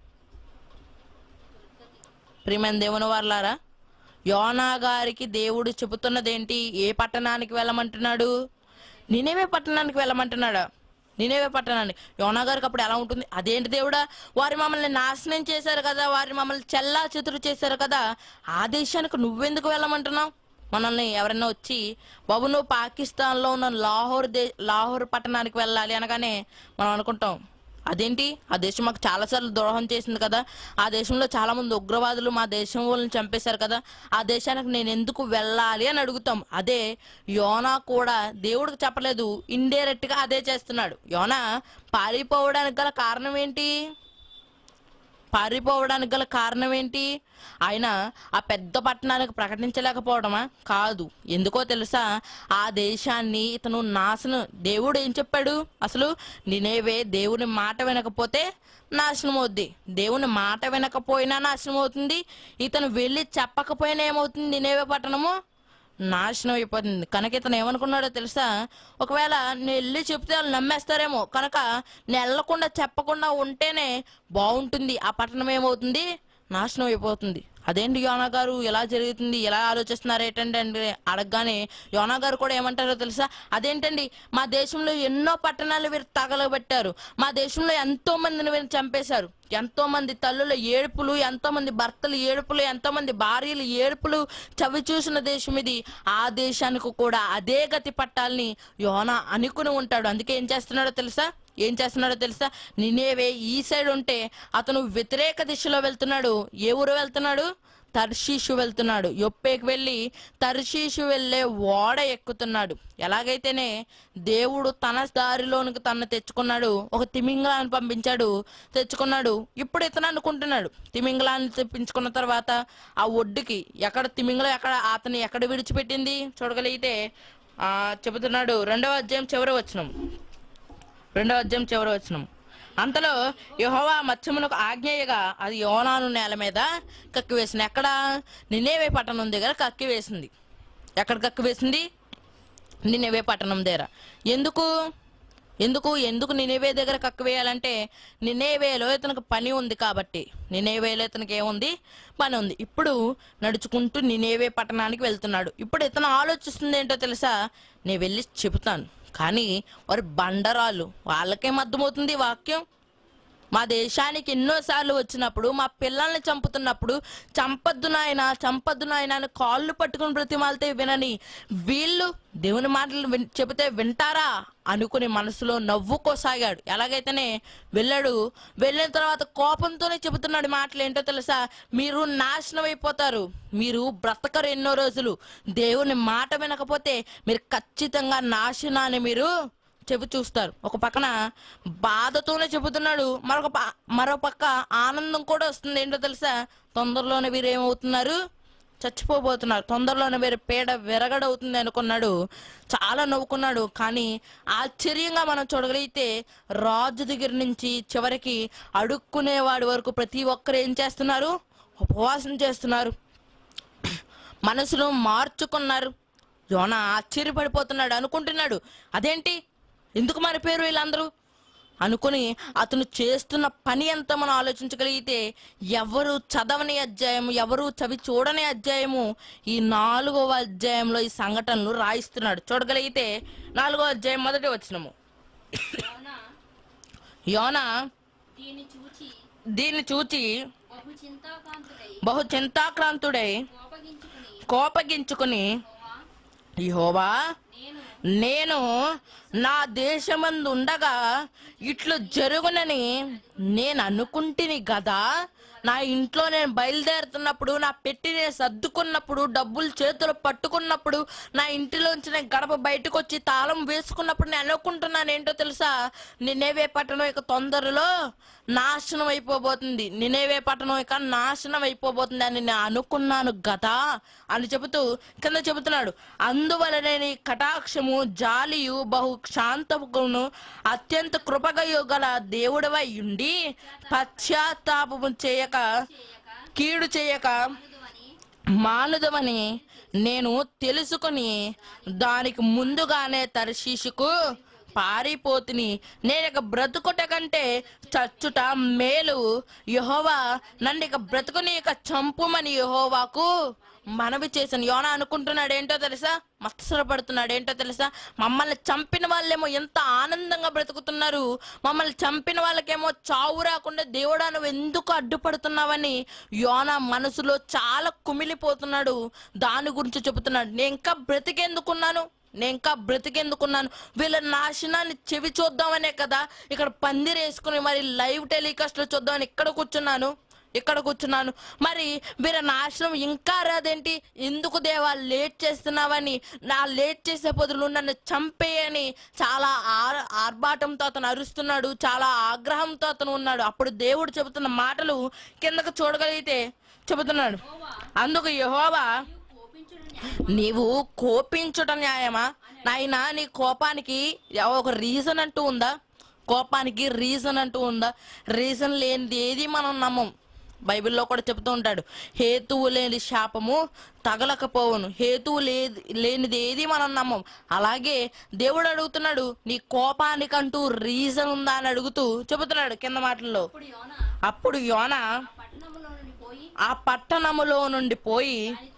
ప్రియమైన దేవుని వారలారా, యోనా గారికి దేవుడు చెబుతున్నదేంటి? ఏ పట్టణానికి వెళ్ళమంటున్నాడు? నినేవే పట్టణానికి వెళ్ళమంటున్నాడా? నినేవే పట్టణానికి. యోనా గారికి అప్పుడు ఎలా ఉంటుంది? అదేంటి దేవుడా, వారు మమ్మల్ని నాశనం చేశారు కదా, వారు మమ్మల్ని చెల్లా చెదురు చేశారు కదా, ఆ దేశానికి నువ్వెందుకు వెళ్ళమంటున్నావు? మనల్ని ఎవరైనా వచ్చి, బాబు నువ్వు పాకిస్తాన్లో ఉన్న లాహోర్ పట్టణానికి వెళ్ళాలి అనగానే మనం అనుకుంటాం, అదేంటి, ఆ దేశం మాకు చాలాసార్లు ద్రోహం చేసింది కదా, ఆ దేశంలో చాలా మంది ఉగ్రవాదులు మా దేశం వాళ్ళని చంపేశారు కదా, ఆ దేశానికి నేను ఎందుకు వెళ్ళాలి అని అడుగుతాం. అదే యోనా కూడా దేవుడికి చెప్పలేదు, ఇండైరెక్ట్ గా అదే చేస్తున్నాడు. యోనా పారిపోవడానికి గల కారణం ఏంటి? ఆయన ఆ పెద్ద పట్టణానికి ప్రకటించలేకపోవడమా? కాదు. ఎందుకో తెలుసా? ఆ దేశాన్ని ఇతను నాశనం, దేవుడు ఏం చెప్పాడు అసలు? నినేవే దేవుని మాట వినకపోతే నాశనం అవుద్ది. దేవుని మాట వినకపోయినా నాశనం అవుతుంది. ఇతను వెళ్ళి చెప్పకపోయినా ఏమవుతుంది? నినేవే పట్టణము నాశనం అయిపోతుంది. కనుక ఇతను ఏమనుకున్నాడో తెలుసా? ఒకవేళ నేను వెళ్ళి చెప్తే వాళ్ళు నమ్మేస్తారేమో, కనుక నేను వెళ్ళకుండా చెప్పకుండా ఉంటేనే బాగుంటుంది, ఆ పట్టణం ఏమవుతుంది? నాశనం అయిపోతుంది. అదేంటి యోనా గారు ఎలా జరుగుతుంది, ఎలా ఆలోచిస్తున్నారు ఏంటంటే అంటే అడగగానే యోనా గారు కూడా ఏమంటారో తెలుసా? అదేంటండి, మా దేశంలో ఎన్నో పట్టణాలు వీరు తగలబెట్టారు, మా దేశంలో ఎంతో మందిని వీరు చంపేశారు, ఎంతో మంది తల్లుల ఏడుపులు, ఎంతో మంది భర్తలు ఏడుపులు, ఎంతో మంది భార్యలు ఏడుపులు చవి చూసిన దేశం ఇది. ఆ దేశానికి కూడా అదే గతి పట్టాలని యోనా అనుకుని ఉంటాడు. అందుకే ఏం చేస్తున్నాడో తెలుసా? ఏం చేస్తున్నాడో తెలుసా? నినేవే ఈ సైడ్ ఉంటే అతను వ్యతిరేక దిశలో వెళ్తున్నాడు. ఏ ఊరు వెళ్తున్నాడు? తర్షీషు వెళ్తున్నాడు. యొప్పేకి వెళ్ళి తర్షీషు వెళ్ళే ఓడ ఎక్కుతున్నాడు. ఎలాగైతేనే దేవుడు తన దారిలోనికి తను తెచ్చుకున్నాడు, ఒక తిమింగలాన్ని పంపించాడు, తెచ్చుకున్నాడు. ఇప్పుడు ఇతను అనుకుంటున్నాడు తిమింగలాన్ని తెప్పించుకున్న తర్వాత ఆ ఒడ్డుకి ఎక్కడ తిమింగలం ఎక్కడ అతను ఎక్కడ విడిచిపెట్టింది చూడగలిగితే చెబుతున్నాడు. రెండవ అధ్యాయం చివరి వచనం. అంతలో యెహోవా మత్స్యమునకు ఆజ్ఞేయగా అది యోనాను నేల మీద కక్కివేసింది. ఎక్కడ? నినేవే పట్టణం దగ్గర కక్కివేసింది. ఎక్కడ కక్కివేసింది? నినేవే పట్టణం దగ్గర. ఎందుకు నినేవే దగ్గర కక్కివేయాలంటే నినేవేలో ఇతనికి పని ఉంది కాబట్టి. నినేవేలో ఇతనికి ఏముంది? పని ఉంది. ఇప్పుడు నడుచుకుంటూ నినేవే పట్టణానికి వెళ్తున్నాడు. ఇప్పుడు ఇతను ఆలోచిస్తుంది ఏంటో తెలుసా? నేను వెళ్ళి చెబుతాను, కానీ వారు బండరాలు, వాళ్ళకేం అర్థమవుతుంది వాక్యం? మా దేశానికి ఎన్నోసార్లు వచ్చినప్పుడు మా పిల్లల్ని చంపుతున్నప్పుడు చంపద్దు నాయన అని కాళ్ళు పట్టుకుని బ్రతిమాలితే వినని వీళ్ళు దేవుని మాటలు చెబితే వింటారా అనుకుని మనసులో నవ్వుకోసాగాడు. ఎలాగైతేనే వెళ్ళిన తర్వాత కోపంతోనే చెబుతున్నాడు మాటలు. ఏంటో తెలుసా? మీరు నాశనం అయిపోతారు, మీరు బ్రతకరు ఎన్నో రోజులు. దేవుని మాట వినకపోతే మీరు ఖచ్చితంగా నాశనాన్ని మీరు చూస్తారు. ఒక పక్కన బాధతోనే చెబుతున్నాడు, మరో పక్క ఆనందం కూడా వస్తుంది. ఏంటో తెలుసా? తొందరలోనే వీరు ఏమవుతున్నారు? చచ్చిపోబోతున్నారు. తొందరలోనే వీరు పేడ విరగడవుతుంది అనుకున్నాడు. చాలా నవ్వుకున్నాడు. కానీ ఆశ్చర్యంగా మనం చూడగలిగితే రాజు దగ్గర నుంచి చివరికి అడుక్కునేవాడి వరకు ప్రతి ఒక్కరు ఏం చేస్తున్నారు? ఉపవాసం చేస్తున్నారు, మనసులో మార్చుకున్నారు. యోనా ఆశ్చర్యపడిపోతున్నాడు, అనుకుంటున్నాడు అదేంటి, ఎందుకు మారిపోయారు వీళ్ళందరూ అనుకుని అతను చేస్తున్న పని అంతా మనం ఆలోచించగలిగితే ఎవరు చదవని అధ్యాయము, ఎవరు చవి చూడని అధ్యాయము ఈ 4వ అధ్యాయంలో ఈ సంఘటనలు రాయిస్తున్నాడు. చూడగలిగితే 4వ అధ్యాయం మొదటి వచనము. యోనా దీన్ని చూచి బహు చింతాక్రాంతుడై కోపగించుకుని యెహోవా, నేను నా దేశమందు ఉండగా ఇట్లు జరుగునని నేను అనుకుంటుని గదా. నా ఇంట్లో నేను బయలుదేరుతున్నప్పుడు, నా పెట్టి నేను సర్దుకున్నప్పుడు, డబ్బులు చేతులు పట్టుకున్నప్పుడు, నా ఇంటిలోంచి నేను గడప బయటకు వచ్చి తాళం వేసుకున్నప్పుడు నేను అనుకుంటున్నాను ఏంటో తెలుసా? నినేవే పట్టణం ఇక తొందరలో నాశనం అయిపోబోతుంది, నినేవే పట్టణం ఇక నాశనం అయిపోబోతుంది అని నేను అనుకున్నాను గదా అని చెబుతూ కింద చెబుతున్నాడు. అందువలనే నీ కటాక్షము జాలియు బహు శాంతమును అత్యంత కృపగయు గల దేవుడవై ఉండి పశ్చాత్తాపము చేయక కీడు చేయక మానుదమని నేను తెలుసుకుని దానికి ముందుగానే తర్షీషుకు పారిపోతుని. నేను ఇక బ్రతుకుట కంటే చచ్చుట మేలు. యెహోవా నన్ను ఇక బ్రతుకుని ఇక చంపుమని యెహోవాకు మనవి చేశాను. యోనా అనుకుంటున్నాడు ఏంటో తెలుసా? మత్సరపడుతున్నాడు. ఏంటో తెలుసా? మమ్మల్ని చంపిన వాళ్ళేమో ఎంత ఆనందంగా బ్రతుకుతున్నారు, మమ్మల్ని చంపిన వాళ్ళకేమో చావు రాకుండా దేవుడా నువ్వు ఎందుకు అడ్డుపడుతున్నావని యోనా మనసులో చాలా కుమిలిపోతున్నాడు. దాని గురించి చెబుతున్నాడు. నేను ఇంకా బ్రతికెందుకున్నాను, వీళ్ళ నాశనాన్ని చెవి చూద్దామనే కదా ఇక్కడ పందిరేసుకుని మరి లైవ్ టెలికాస్ట్లో చూద్దామని ఇక్కడ కూర్చున్నాను. మరి వీళ్ళ నాశనం ఇంకా రాదేంటి, ఎందుకు దేవా లేట్ చేస్తున్నావని, నా లేట్ చేసే బదులు నన్ను చంపేయని చాలా ఆర్భాటంతో అతను అరుస్తున్నాడు, చాలా ఆగ్రహంతో అతను ఉన్నాడు. అప్పుడు దేవుడు చెబుతున్న మాటలు కిందకు చూడగలిగితే చెబుతున్నాడు. అందుకు యెహోవా, నీవు కోపించుట న్యాయమా నాయనా? నీ కోపానికి ఒక రీజన్ అంటూ ఉందా? కోపానికి రీజన్ అంటూ ఉందా? రీజన్ లేనిది ఏది మనం నమ్మం. బైబిల్లో కూడా చెప్తూ ఉంటాడు, హేతువు లేని శాపము తగలకపోవును. హేతువు లేనిది ఏది మనం నమ్మం. అలాగే దేవుడు అడుగుతున్నాడు, నీ కోపానికంటూ రీజన్ ఉందా అని అడుగుతూ చెబుతున్నాడు కింద మాటల్లో. అప్పుడు యోనా ఆ పట్టణములో నుండి పోయి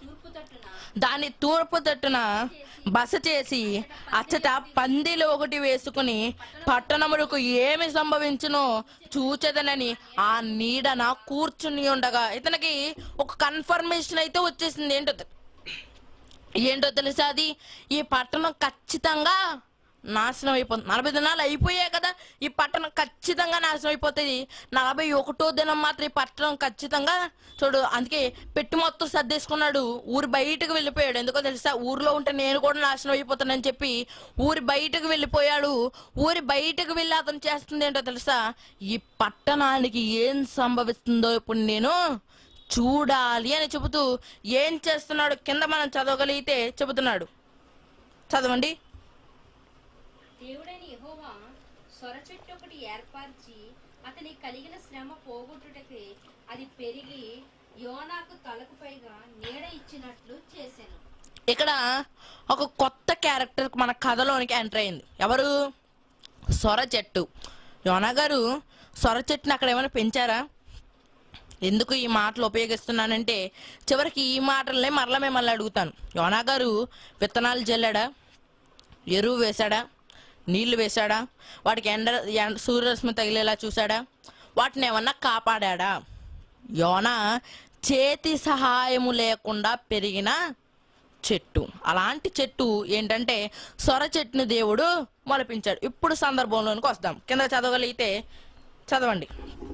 దాని తూర్పు తట్టున బస చేసి అచ్చట పందిలు ఒకటి వేసుకుని పట్టణములకు ఏమి సంభవించునో చూచెదనని ఆ నీడన కూర్చుని ఉండగా ఇతనికి ఒక కన్ఫర్మేషన్ అయితే వచ్చేసింది. ఏంటో తెలుసా? అది ఈ పట్టణం ఖచ్చితంగా నాశనం అయిపోతుంది. 40 దినాలు అయిపోయాయి కదా, ఈ పట్టణం ఖచ్చితంగా నాశనం అయిపోతుంది. 41వ దినం మాత్రం ఈ పట్టణం ఖచ్చితంగా చూడు, అందుకే పెట్టి మొత్తం సర్దేసుకున్నాడు, ఊరు బయటకు వెళ్ళిపోయాడు. ఎందుకో తెలుసా, ఊరిలో ఉంటే నేను కూడా నాశనం అయిపోతానని చెప్పి ఊరి బయటకు వెళ్ళిపోయాడు. ఊరి బయటకు వెళ్ళి అతను చేస్తుంది ఏంటో తెలుసా, ఈ పట్టణానికి ఏం సంభవిస్తుందో ఇప్పుడు నేను చూడాలి అని చెబుతూ ఏం చేస్తున్నాడు కింద మనం చదవగలిగితే చెబుతున్నాడు. చదవండి. దేవుడైన యెహోవా సొర చెట్టు ఒకటి ఏర్పరిచి అతనికి కలిగిన శ్రమ పోగొట్టుటకి అది పెరిగి యోనాకు తలకు పైగా నీడ ఇచ్చినట్లు చేసెను. ఇక్కడ ఒక కొత్త క్యారెక్టర్ మన కథలోనికి ఎంటర్ అయింది. ఎవరు? సొర చెట్టు. యోనా గారు సొర చెట్టుని అక్కడ ఏమైనా పెంచారా? ఎందుకు ఈ మాటలు ఉపయోగిస్తున్నానంటే చివరికి ఈ మాటలనే మరలా మిమ్మల్ని అడుగుతాను. యోనా గారు విత్తనాలు జల్లాడా? ఎరువు వేశాడా? నీళ్లు వేశాడా? వాటికి సూర్యరశ్మి తగిలేలా చూశాడా? వాటిని ఏమన్నా కాపాడా? యోనా చేతి సహాయము లేకుండా పెరిగిన చెట్టు. అలాంటి చెట్టు ఏంటంటే సొర చెట్టుని దేవుడు మొలిపించాడు. ఇప్పుడు సందర్భంలోనికి వస్తాం. కింద చదవగలిగితే చదవండి.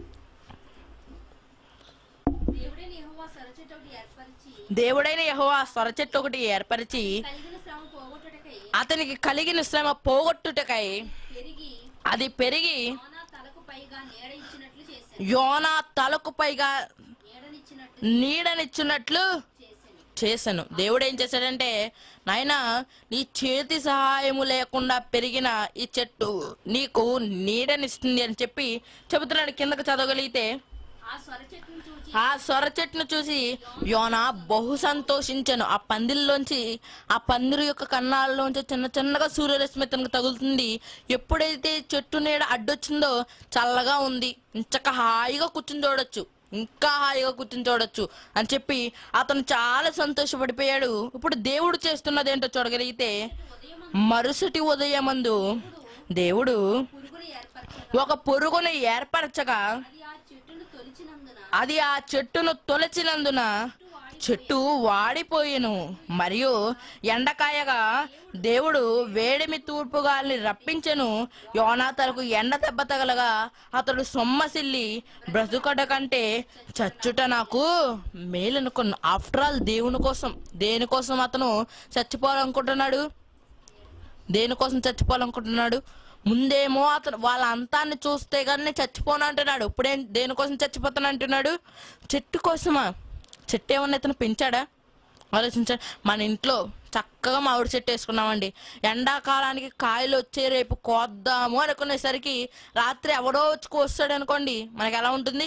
దేవుడైన యెహోవా సొర చెట్టు ఒకటి ఏర్పరిచి అతనికి కలిగిన శ్రమ పోగొట్టుటకై అది పెరిగి యోనా తలకు పైగా నీడనిచ్చినట్లు చేశాను. దేవుడు ఏం చేశాడంటే, నాయనా నీ చేతి సహాయము లేకుండా పెరిగిన ఈ చెట్టు నీకు నీడనిస్తుంది అని చెప్పి చెబుతున్నాడు. కిందకు చదవగలిగితే ఆ సొర చెట్టును చూసి యోనా బహు సంతోషించాను. ఆ పందిల్లోంచి, ఆ పందిరి యొక్క కన్నాల్లోంచి చిన్న చిన్నగా సూర్యరశ్మి తనకు తగులుతుంది. ఎప్పుడైతే చెట్టు నీడ అడ్డొచ్చిందో చల్లగా ఉంది, ఇంచక హాయిగా కూర్చుని చూడొచ్చు, ఇంకా హాయిగా కూర్చుని చూడొచ్చు అని చెప్పి అతను చాలా సంతోషపడిపోయాడు. ఇప్పుడు దేవుడు చేస్తున్నది ఏంటో చూడగలిగితే, మరుసటి ఉదయమందు దేవుడు ఒక పురుగును ఏర్పరచగా అది ఆ చెట్టును తొలచినందున చెట్టు వాడిపోయెను. మరియు ఎండకాయగా దేవుడు వేడిమి తూర్పు గాలిని రప్పించెను. యోనా తనకు ఎండ దెబ్బ తగలగా అతడు సొమ్మసిల్లి బ్రతుకట కంటే చచ్చుట నాకు మేలనుకున్నాను. ఆఫ్టర్ ఆల్ దేవుని కోసం, దేనికోసం అతను చచ్చిపోవాలనుకుంటున్నాడు? దేనికోసం చచ్చిపోవాలనుకుంటున్నాడు? ముందేమో అతను వాళ్ళ అంతాన్ని చూస్తే కానీ చచ్చిపోను అంటున్నాడు. ఇప్పుడేం దేనికోసం చచ్చిపోతాను అంటున్నాడు? చెట్టు కోసమా? చెట్టు ఏమన్నా ఇతను పెంచాడా? ఆలోచించాడు. మన ఇంట్లో చక్కగా మామిడి చెట్టు వేసుకున్నామండి, ఎండాకాలానికి కాయలు వచ్చే రేపు కోద్దాము అనుకునేసరికి రాత్రి ఎవడో వచ్చి కోస్తాడు అనుకోండి, మనకి ఎలా ఉంటుంది?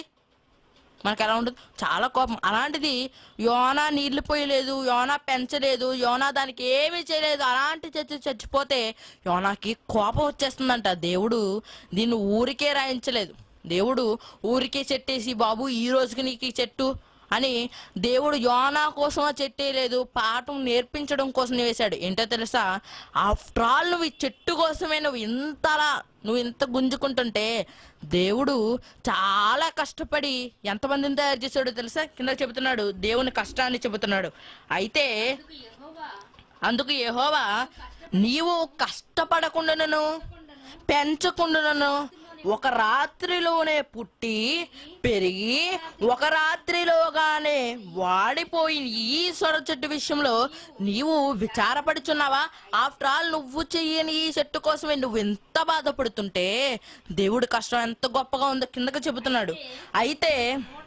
చాలా కోపం. అలాంటిది యోనా నీళ్లు పోయలేదు, యోనా పెంచలేదు, యోనా దానికి ఏమీ చేయలేదు, అలాంటి చెట్టు చచ్చిపోతే యోనాకి కోపం వచ్చేస్తుందంట. దేవుడు దీన్ని ఊరికే రాయించలేదు. దేవుడు ఊరికే చెట్టేసి బాబు ఈ రోజుకి నీకు ఈ చెట్టు అని దేవుడు యోనా కోసం చెట్టేయలేదు, పాఠం నేర్పించడం కోసం వేశాడు. ఏంటో తెలుసా, ఆఫ్టర్ ఆల్ నువ్వు ఈ చెట్టు కోసమే నువ్వు ఇంత గుంజుకుంటుంటే దేవుడు చాలా కష్టపడి ఎంతమందిని తయారు చేశాడో తెలుసా? కింద చెబుతున్నాడు, దేవుని కష్టాన్ని చెబుతున్నాడు. అయితే అందుకు యెహోవా నీవు కష్టపడకుండాను పెంచకుండాను ఒక రాత్రిలోనే పుట్టి పెరిగి ఒక రాత్రిలోగానే వాడిపోయిన ఈ సొర చెట్టు విషయంలో నీవు విచారపడుచున్నావా? ఆఫ్టర్ ఆల్ నువ్వు చెయ్యని ఈ చెట్టు కోసమే నువ్వు ఎంత బాధపడుతుంటే దేవుడి కష్టం ఎంత గొప్పగా ఉందో కిందకు చెబుతున్నాడు. అయితే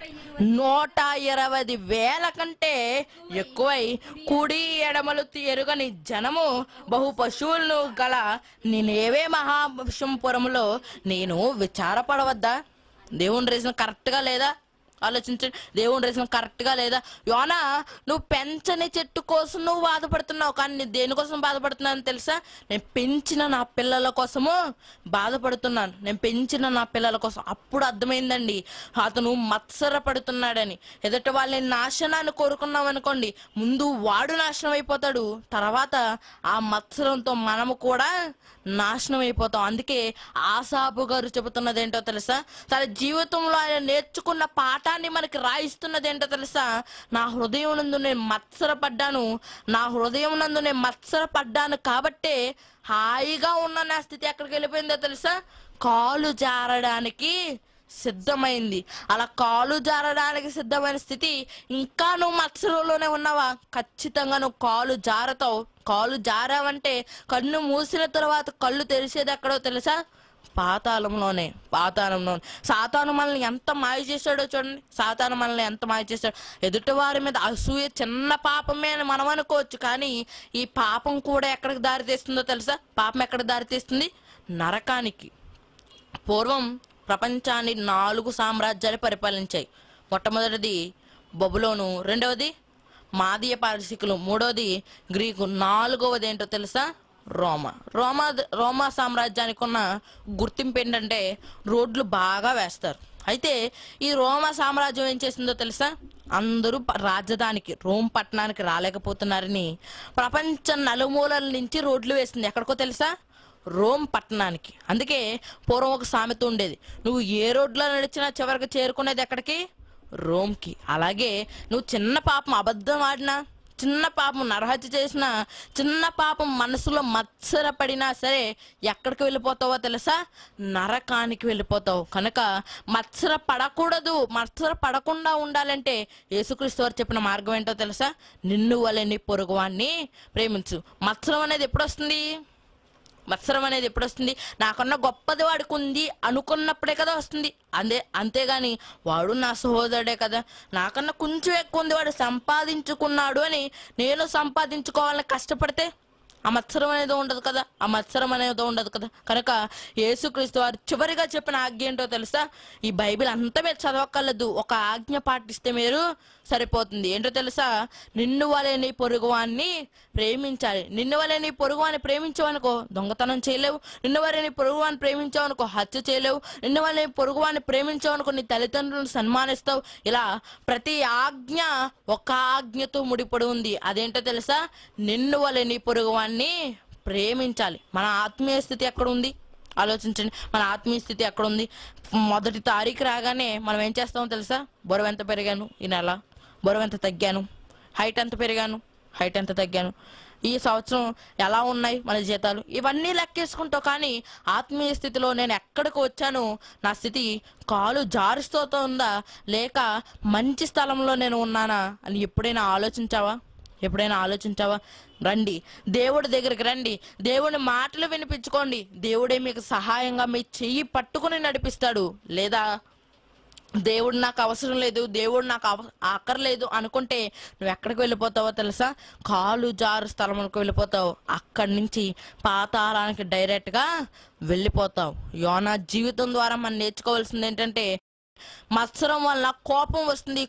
120,000 కంటే ఎక్కువై కుడి ఎడమలు ఎరుగని జనము బహు పశువులను గల నేనేవే మహాపురంలో నేను విచారపడవద్దా? దేవుని రీజన్ కరెక్ట్గా లేదా? ఆలోచించండి, దేవుని రీజన్ కరెక్ట్గా లేదా? యోనా నువ్వు పెంచని చెట్టు కోసం నువ్వు బాధపడుతున్నావు, కానీ నేను దేనికోసం బాధపడుతున్నాను తెలుసా? నేను పెంచిన నా పిల్లల కోసము బాధపడుతున్నాను, నేను పెంచిన నా పిల్లల కోసం. అప్పుడు అర్థమైందండి అతను మత్సరపడుతున్నాడని. ఎదుటి వాళ్ళని నాశనాన్ని కోరుకున్నాం అనుకోండి, ముందు వాడు నాశనం అయిపోతాడు, తర్వాత ఆ మత్సరంతో మనము కూడా నాశనం అయిపోతాం. అందుకే ఆసాపు గారు చెబుతున్నది ఏంటో తెలుసా? తన జీవితంలో ఆయన నేర్చుకున్న పాఠం చట్టాన్ని మనకి రాయిస్తున్నది ఏంటో తెలుసా? నా హృదయం నందు నేను మత్సరపడ్డాను, నా హృదయం నందు నేను మత్సరపడ్డాను కాబట్టే హాయిగా ఉన్న నా స్థితి ఎక్కడికి వెళ్ళిపోయిందో తెలుసా? కాలు జారడానికి సిద్ధమైంది. అలా కాలు జారడానికి సిద్ధమైన స్థితి, ఇంకా నువ్వు మత్సరంలోనే ఉన్నావా? ఖచ్చితంగా నువ్వు కాలు జారతావు. కాలు జారావంటే కన్ను మూసిన తర్వాత కళ్ళు తెరిచేది ఎక్కడో తెలుసా? పాతాళంలోనే. సాతాను మనల్ని ఎంత మాయ చేశాడో చూడండి. సాతాను మనల్ని ఎంత మాయ చేశాడు. ఎదుటి వారి మీద అసూయ చిన్న పాపమే అని మనం అనుకోవచ్చు, కానీ ఈ పాపం కూడా ఎక్కడికి దారితీస్తుందో తెలుసా? పాపం ఎక్కడికి దారితీస్తుంది? నరకానికి. పూర్వం ప్రపంచాన్ని 4 సామ్రాజ్యాలు పరిపాలించాయి. మొట్టమొదటిది బబులోను, రెండవది మాదీయ పారసీకులు, మూడవది గ్రీకు, నాలుగవది ఏంటో తెలుసా? రోమా సామ్రాజ్యానికి ఉన్న గుర్తింపు ఏంటంటే రోడ్లు బాగా వేస్తారు. అయితే ఈ రోమా సామ్రాజ్యం ఏం చేసిందో తెలుసా? అందరూ రాజధానికి రోమ్ పట్టణానికి రాలేకపోతున్నారని ప్రపంచం నలుమూలల నుంచి రోడ్లు వేసింది. ఎక్కడికో తెలుసా? రోమ్ పట్టణానికి. అందుకే పూర్వం ఒక సామెత ఉండేది, నువ్వు ఏ రోడ్లో నడిచినా చివరికి చేరుకునేది ఎక్కడికి? రోమ్కి. అలాగే నువ్వు చిన్న పాపం అబద్ధం ఆడినా, చిన్న పాపం నరహత్య చేసినా, చిన్న పాపం మనసులో మత్సరపడినా సరే ఎక్కడికి వెళ్ళిపోతావో తెలుసా? నరకానికి వెళ్ళిపోతావు. కనుక మత్సర పడకుండా ఉండాలంటే యేసుక్రీస్తు వారు చెప్పిన మార్గం ఏంటో తెలుసా? నిన్ను వలె నీ పొరుగువాన్ని ప్రేమించు. మత్సరం అనేది ఎప్పుడు వస్తుంది? నాకన్నా గొప్పది వాడికి ఉంది అనుకున్నప్పుడే కదా వస్తుంది. అంతేగాని వాడు నా సహోదరుడే కదా, నాకన్నా కొంచెం ఎక్కువ ఉంది, వాడు సంపాదించుకున్నాడు అని నేను సంపాదించుకోవాలని కష్టపడితే ఆ మత్సరం అనేది ఉండదు కదా. కనుక యేసుక్రీస్తు వారు చివరిగా చెప్పిన ఆజ్ఞ ఏంటో తెలుసా? ఈ బైబిల్ అంతా మీరు చదవక్కర్లేదు, ఒక ఆజ్ఞ పాటిస్తే మీరు సరిపోతుంది. ఏంటో తెలుసా? నిన్ను వలె నీ పొరుగువాన్ని ప్రేమించాలి. నిన్ను వలె నీ పొరుగువాన్ని ప్రేమించావనుకో దొంగతనం చేయలేవు. నిన్ను వలె నీ పొరుగువాన్ని ప్రేమించావనుకో హత్య చేయలేవు. నిన్ను వలె నీ పొరుగువాన్ని ప్రేమించావనుకో నీ తల్లిదండ్రులను సన్మానిస్తావు. ఇలా ప్రతి ఆజ్ఞ ఒక ఆజ్ఞతో ముడిపడి ఉంది. అదేంటో తెలుసా? నిన్ను వలె నీ పొరుగువాన్ని ప్రేమించాలి. మన ఆత్మీయ స్థితి ఎక్కడ ఉంది ఆలోచించండి. మన ఆత్మీయ స్థితి ఎక్కడ ఉంది? మొదటి తారీఖు రాగానే మనం ఏం చేస్తామో తెలుసా? బరువు ఎంత పెరిగాను ఈ నెల, బరువు ఎంత తగ్గాను, హైట్ ఎంత పెరిగాను, హైట్ ఎంత తగ్గాను, ఈ సంవత్సరం ఎలా ఉన్నాయి మన జీతాలు, ఇవన్నీ లెక్కేసుకుంటావు. కానీ ఆత్మీయ స్థితిలో నేను ఎక్కడికి వచ్చాను, నా స్థితి కాలు జారుస్తూ ఉందా లేక మంచి స్థలంలో నేను ఉన్నానా అని ఎప్పుడైనా ఆలోచించావా? రండి, దేవుడి దగ్గరికి రండి, దేవుడి మాటలు వినిపించుకోండి. దేవుడే మీకు సహాయంగా మీ చెయ్యి పట్టుకుని నడిపిస్తాడు. లేదా దేవుడు నాకు అవసరం లేదు, దేవుడు నాకు అక్కర్లేదు అనుకుంటే నువ్వు ఎక్కడికి వెళ్ళిపోతావో తెలుసా? కాలు జారు స్థలంలోకి వెళ్ళిపోతావు. అక్కడి నుంచి పాతాళానికి డైరెక్ట్గా వెళ్ళిపోతావు. యోనా జీవితం ద్వారా మనం నేర్చుకోవాల్సింది ఏంటంటే, మత్సరం వల్ల కోపం వస్తుంది.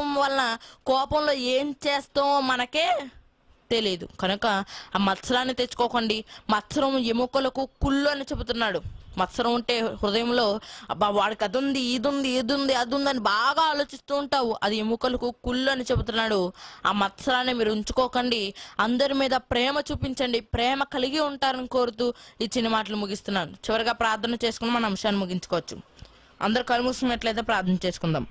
కోపంలో ఏం చేస్తామో మనకే తెలియదు. కనుక ఆ మత్సరాన్ని తెచ్చుకోకండి. మత్సరం ఎముకలకు కుళ్ళు అని చెబుతున్నాడు. మత్సరం ఉంటే హృదయంలో అబ్బా వాడికి అది ఉంది, ఇది ఉంది అని బాగా ఆలోచిస్తూ ఉంటావు. అది ఎముకలకు కుళ్ళు అని చెబుతున్నాడు. ఆ మత్సరాన్ని మీరు ఉంచుకోకండి. అందరి మీద ప్రేమ చూపించండి. ప్రేమ కలిగి ఉంటారని కోరుతూ ఈ చిన్న మాటలు ముగిస్తున్నాను. చివరిగా ప్రార్థన చేసుకుని మన అంశాన్ని ముగించుకోవచ్చు. అందరు కళ్ళు మూసుకున్నట్లయితే ప్రార్థన చేసుకుందాం.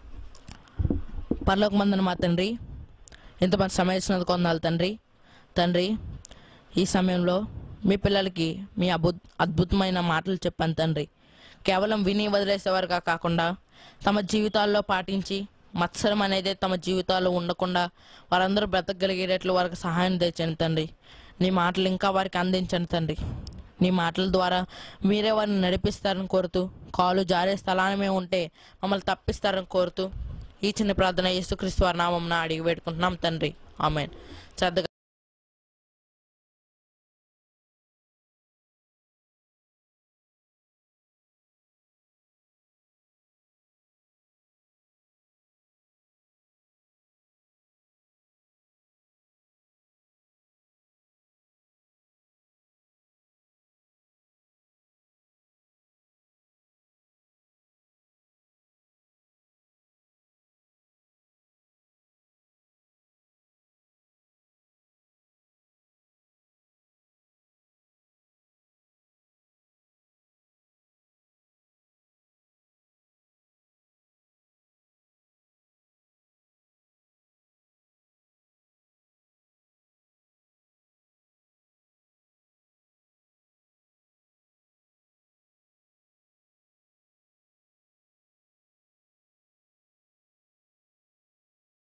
పరలోకమందున మా తండ్రి, ఎంతమంది సమయం ఇచ్చినందుకు వందనాలు తండ్రి. ఈ సమయంలో మీ పిల్లలకి మీ అద్భుతమైన మాటలు చెప్పాను తండ్రి. కేవలం విని వదిలేసేవారుగా కాకుండా తమ జీవితాల్లో పాటించి మత్సరం అనేది తమ జీవితాల్లో ఉండకుండా వారందరూ బ్రతకగలిగేటట్లు వారికి సహాయం తెచ్చండి తండ్రి. నీ మాటలు ఇంకా వారికి అందించండి తండ్రి. నీ మాటల ద్వారా మీరే వారిని నడిపిస్తారని కోరుతూ, కాలు జారే స్థలాన్ని మేము ఉంటే మమ్మల్ని తప్పిస్తారని కోరుతూ ఈ చిన్న ప్రార్థన యేసుక్రీస్తు వారి నామమున అడిగి వేడుకుంటున్నాం తండ్రి. ఆమేన్. శ్రద్ధగా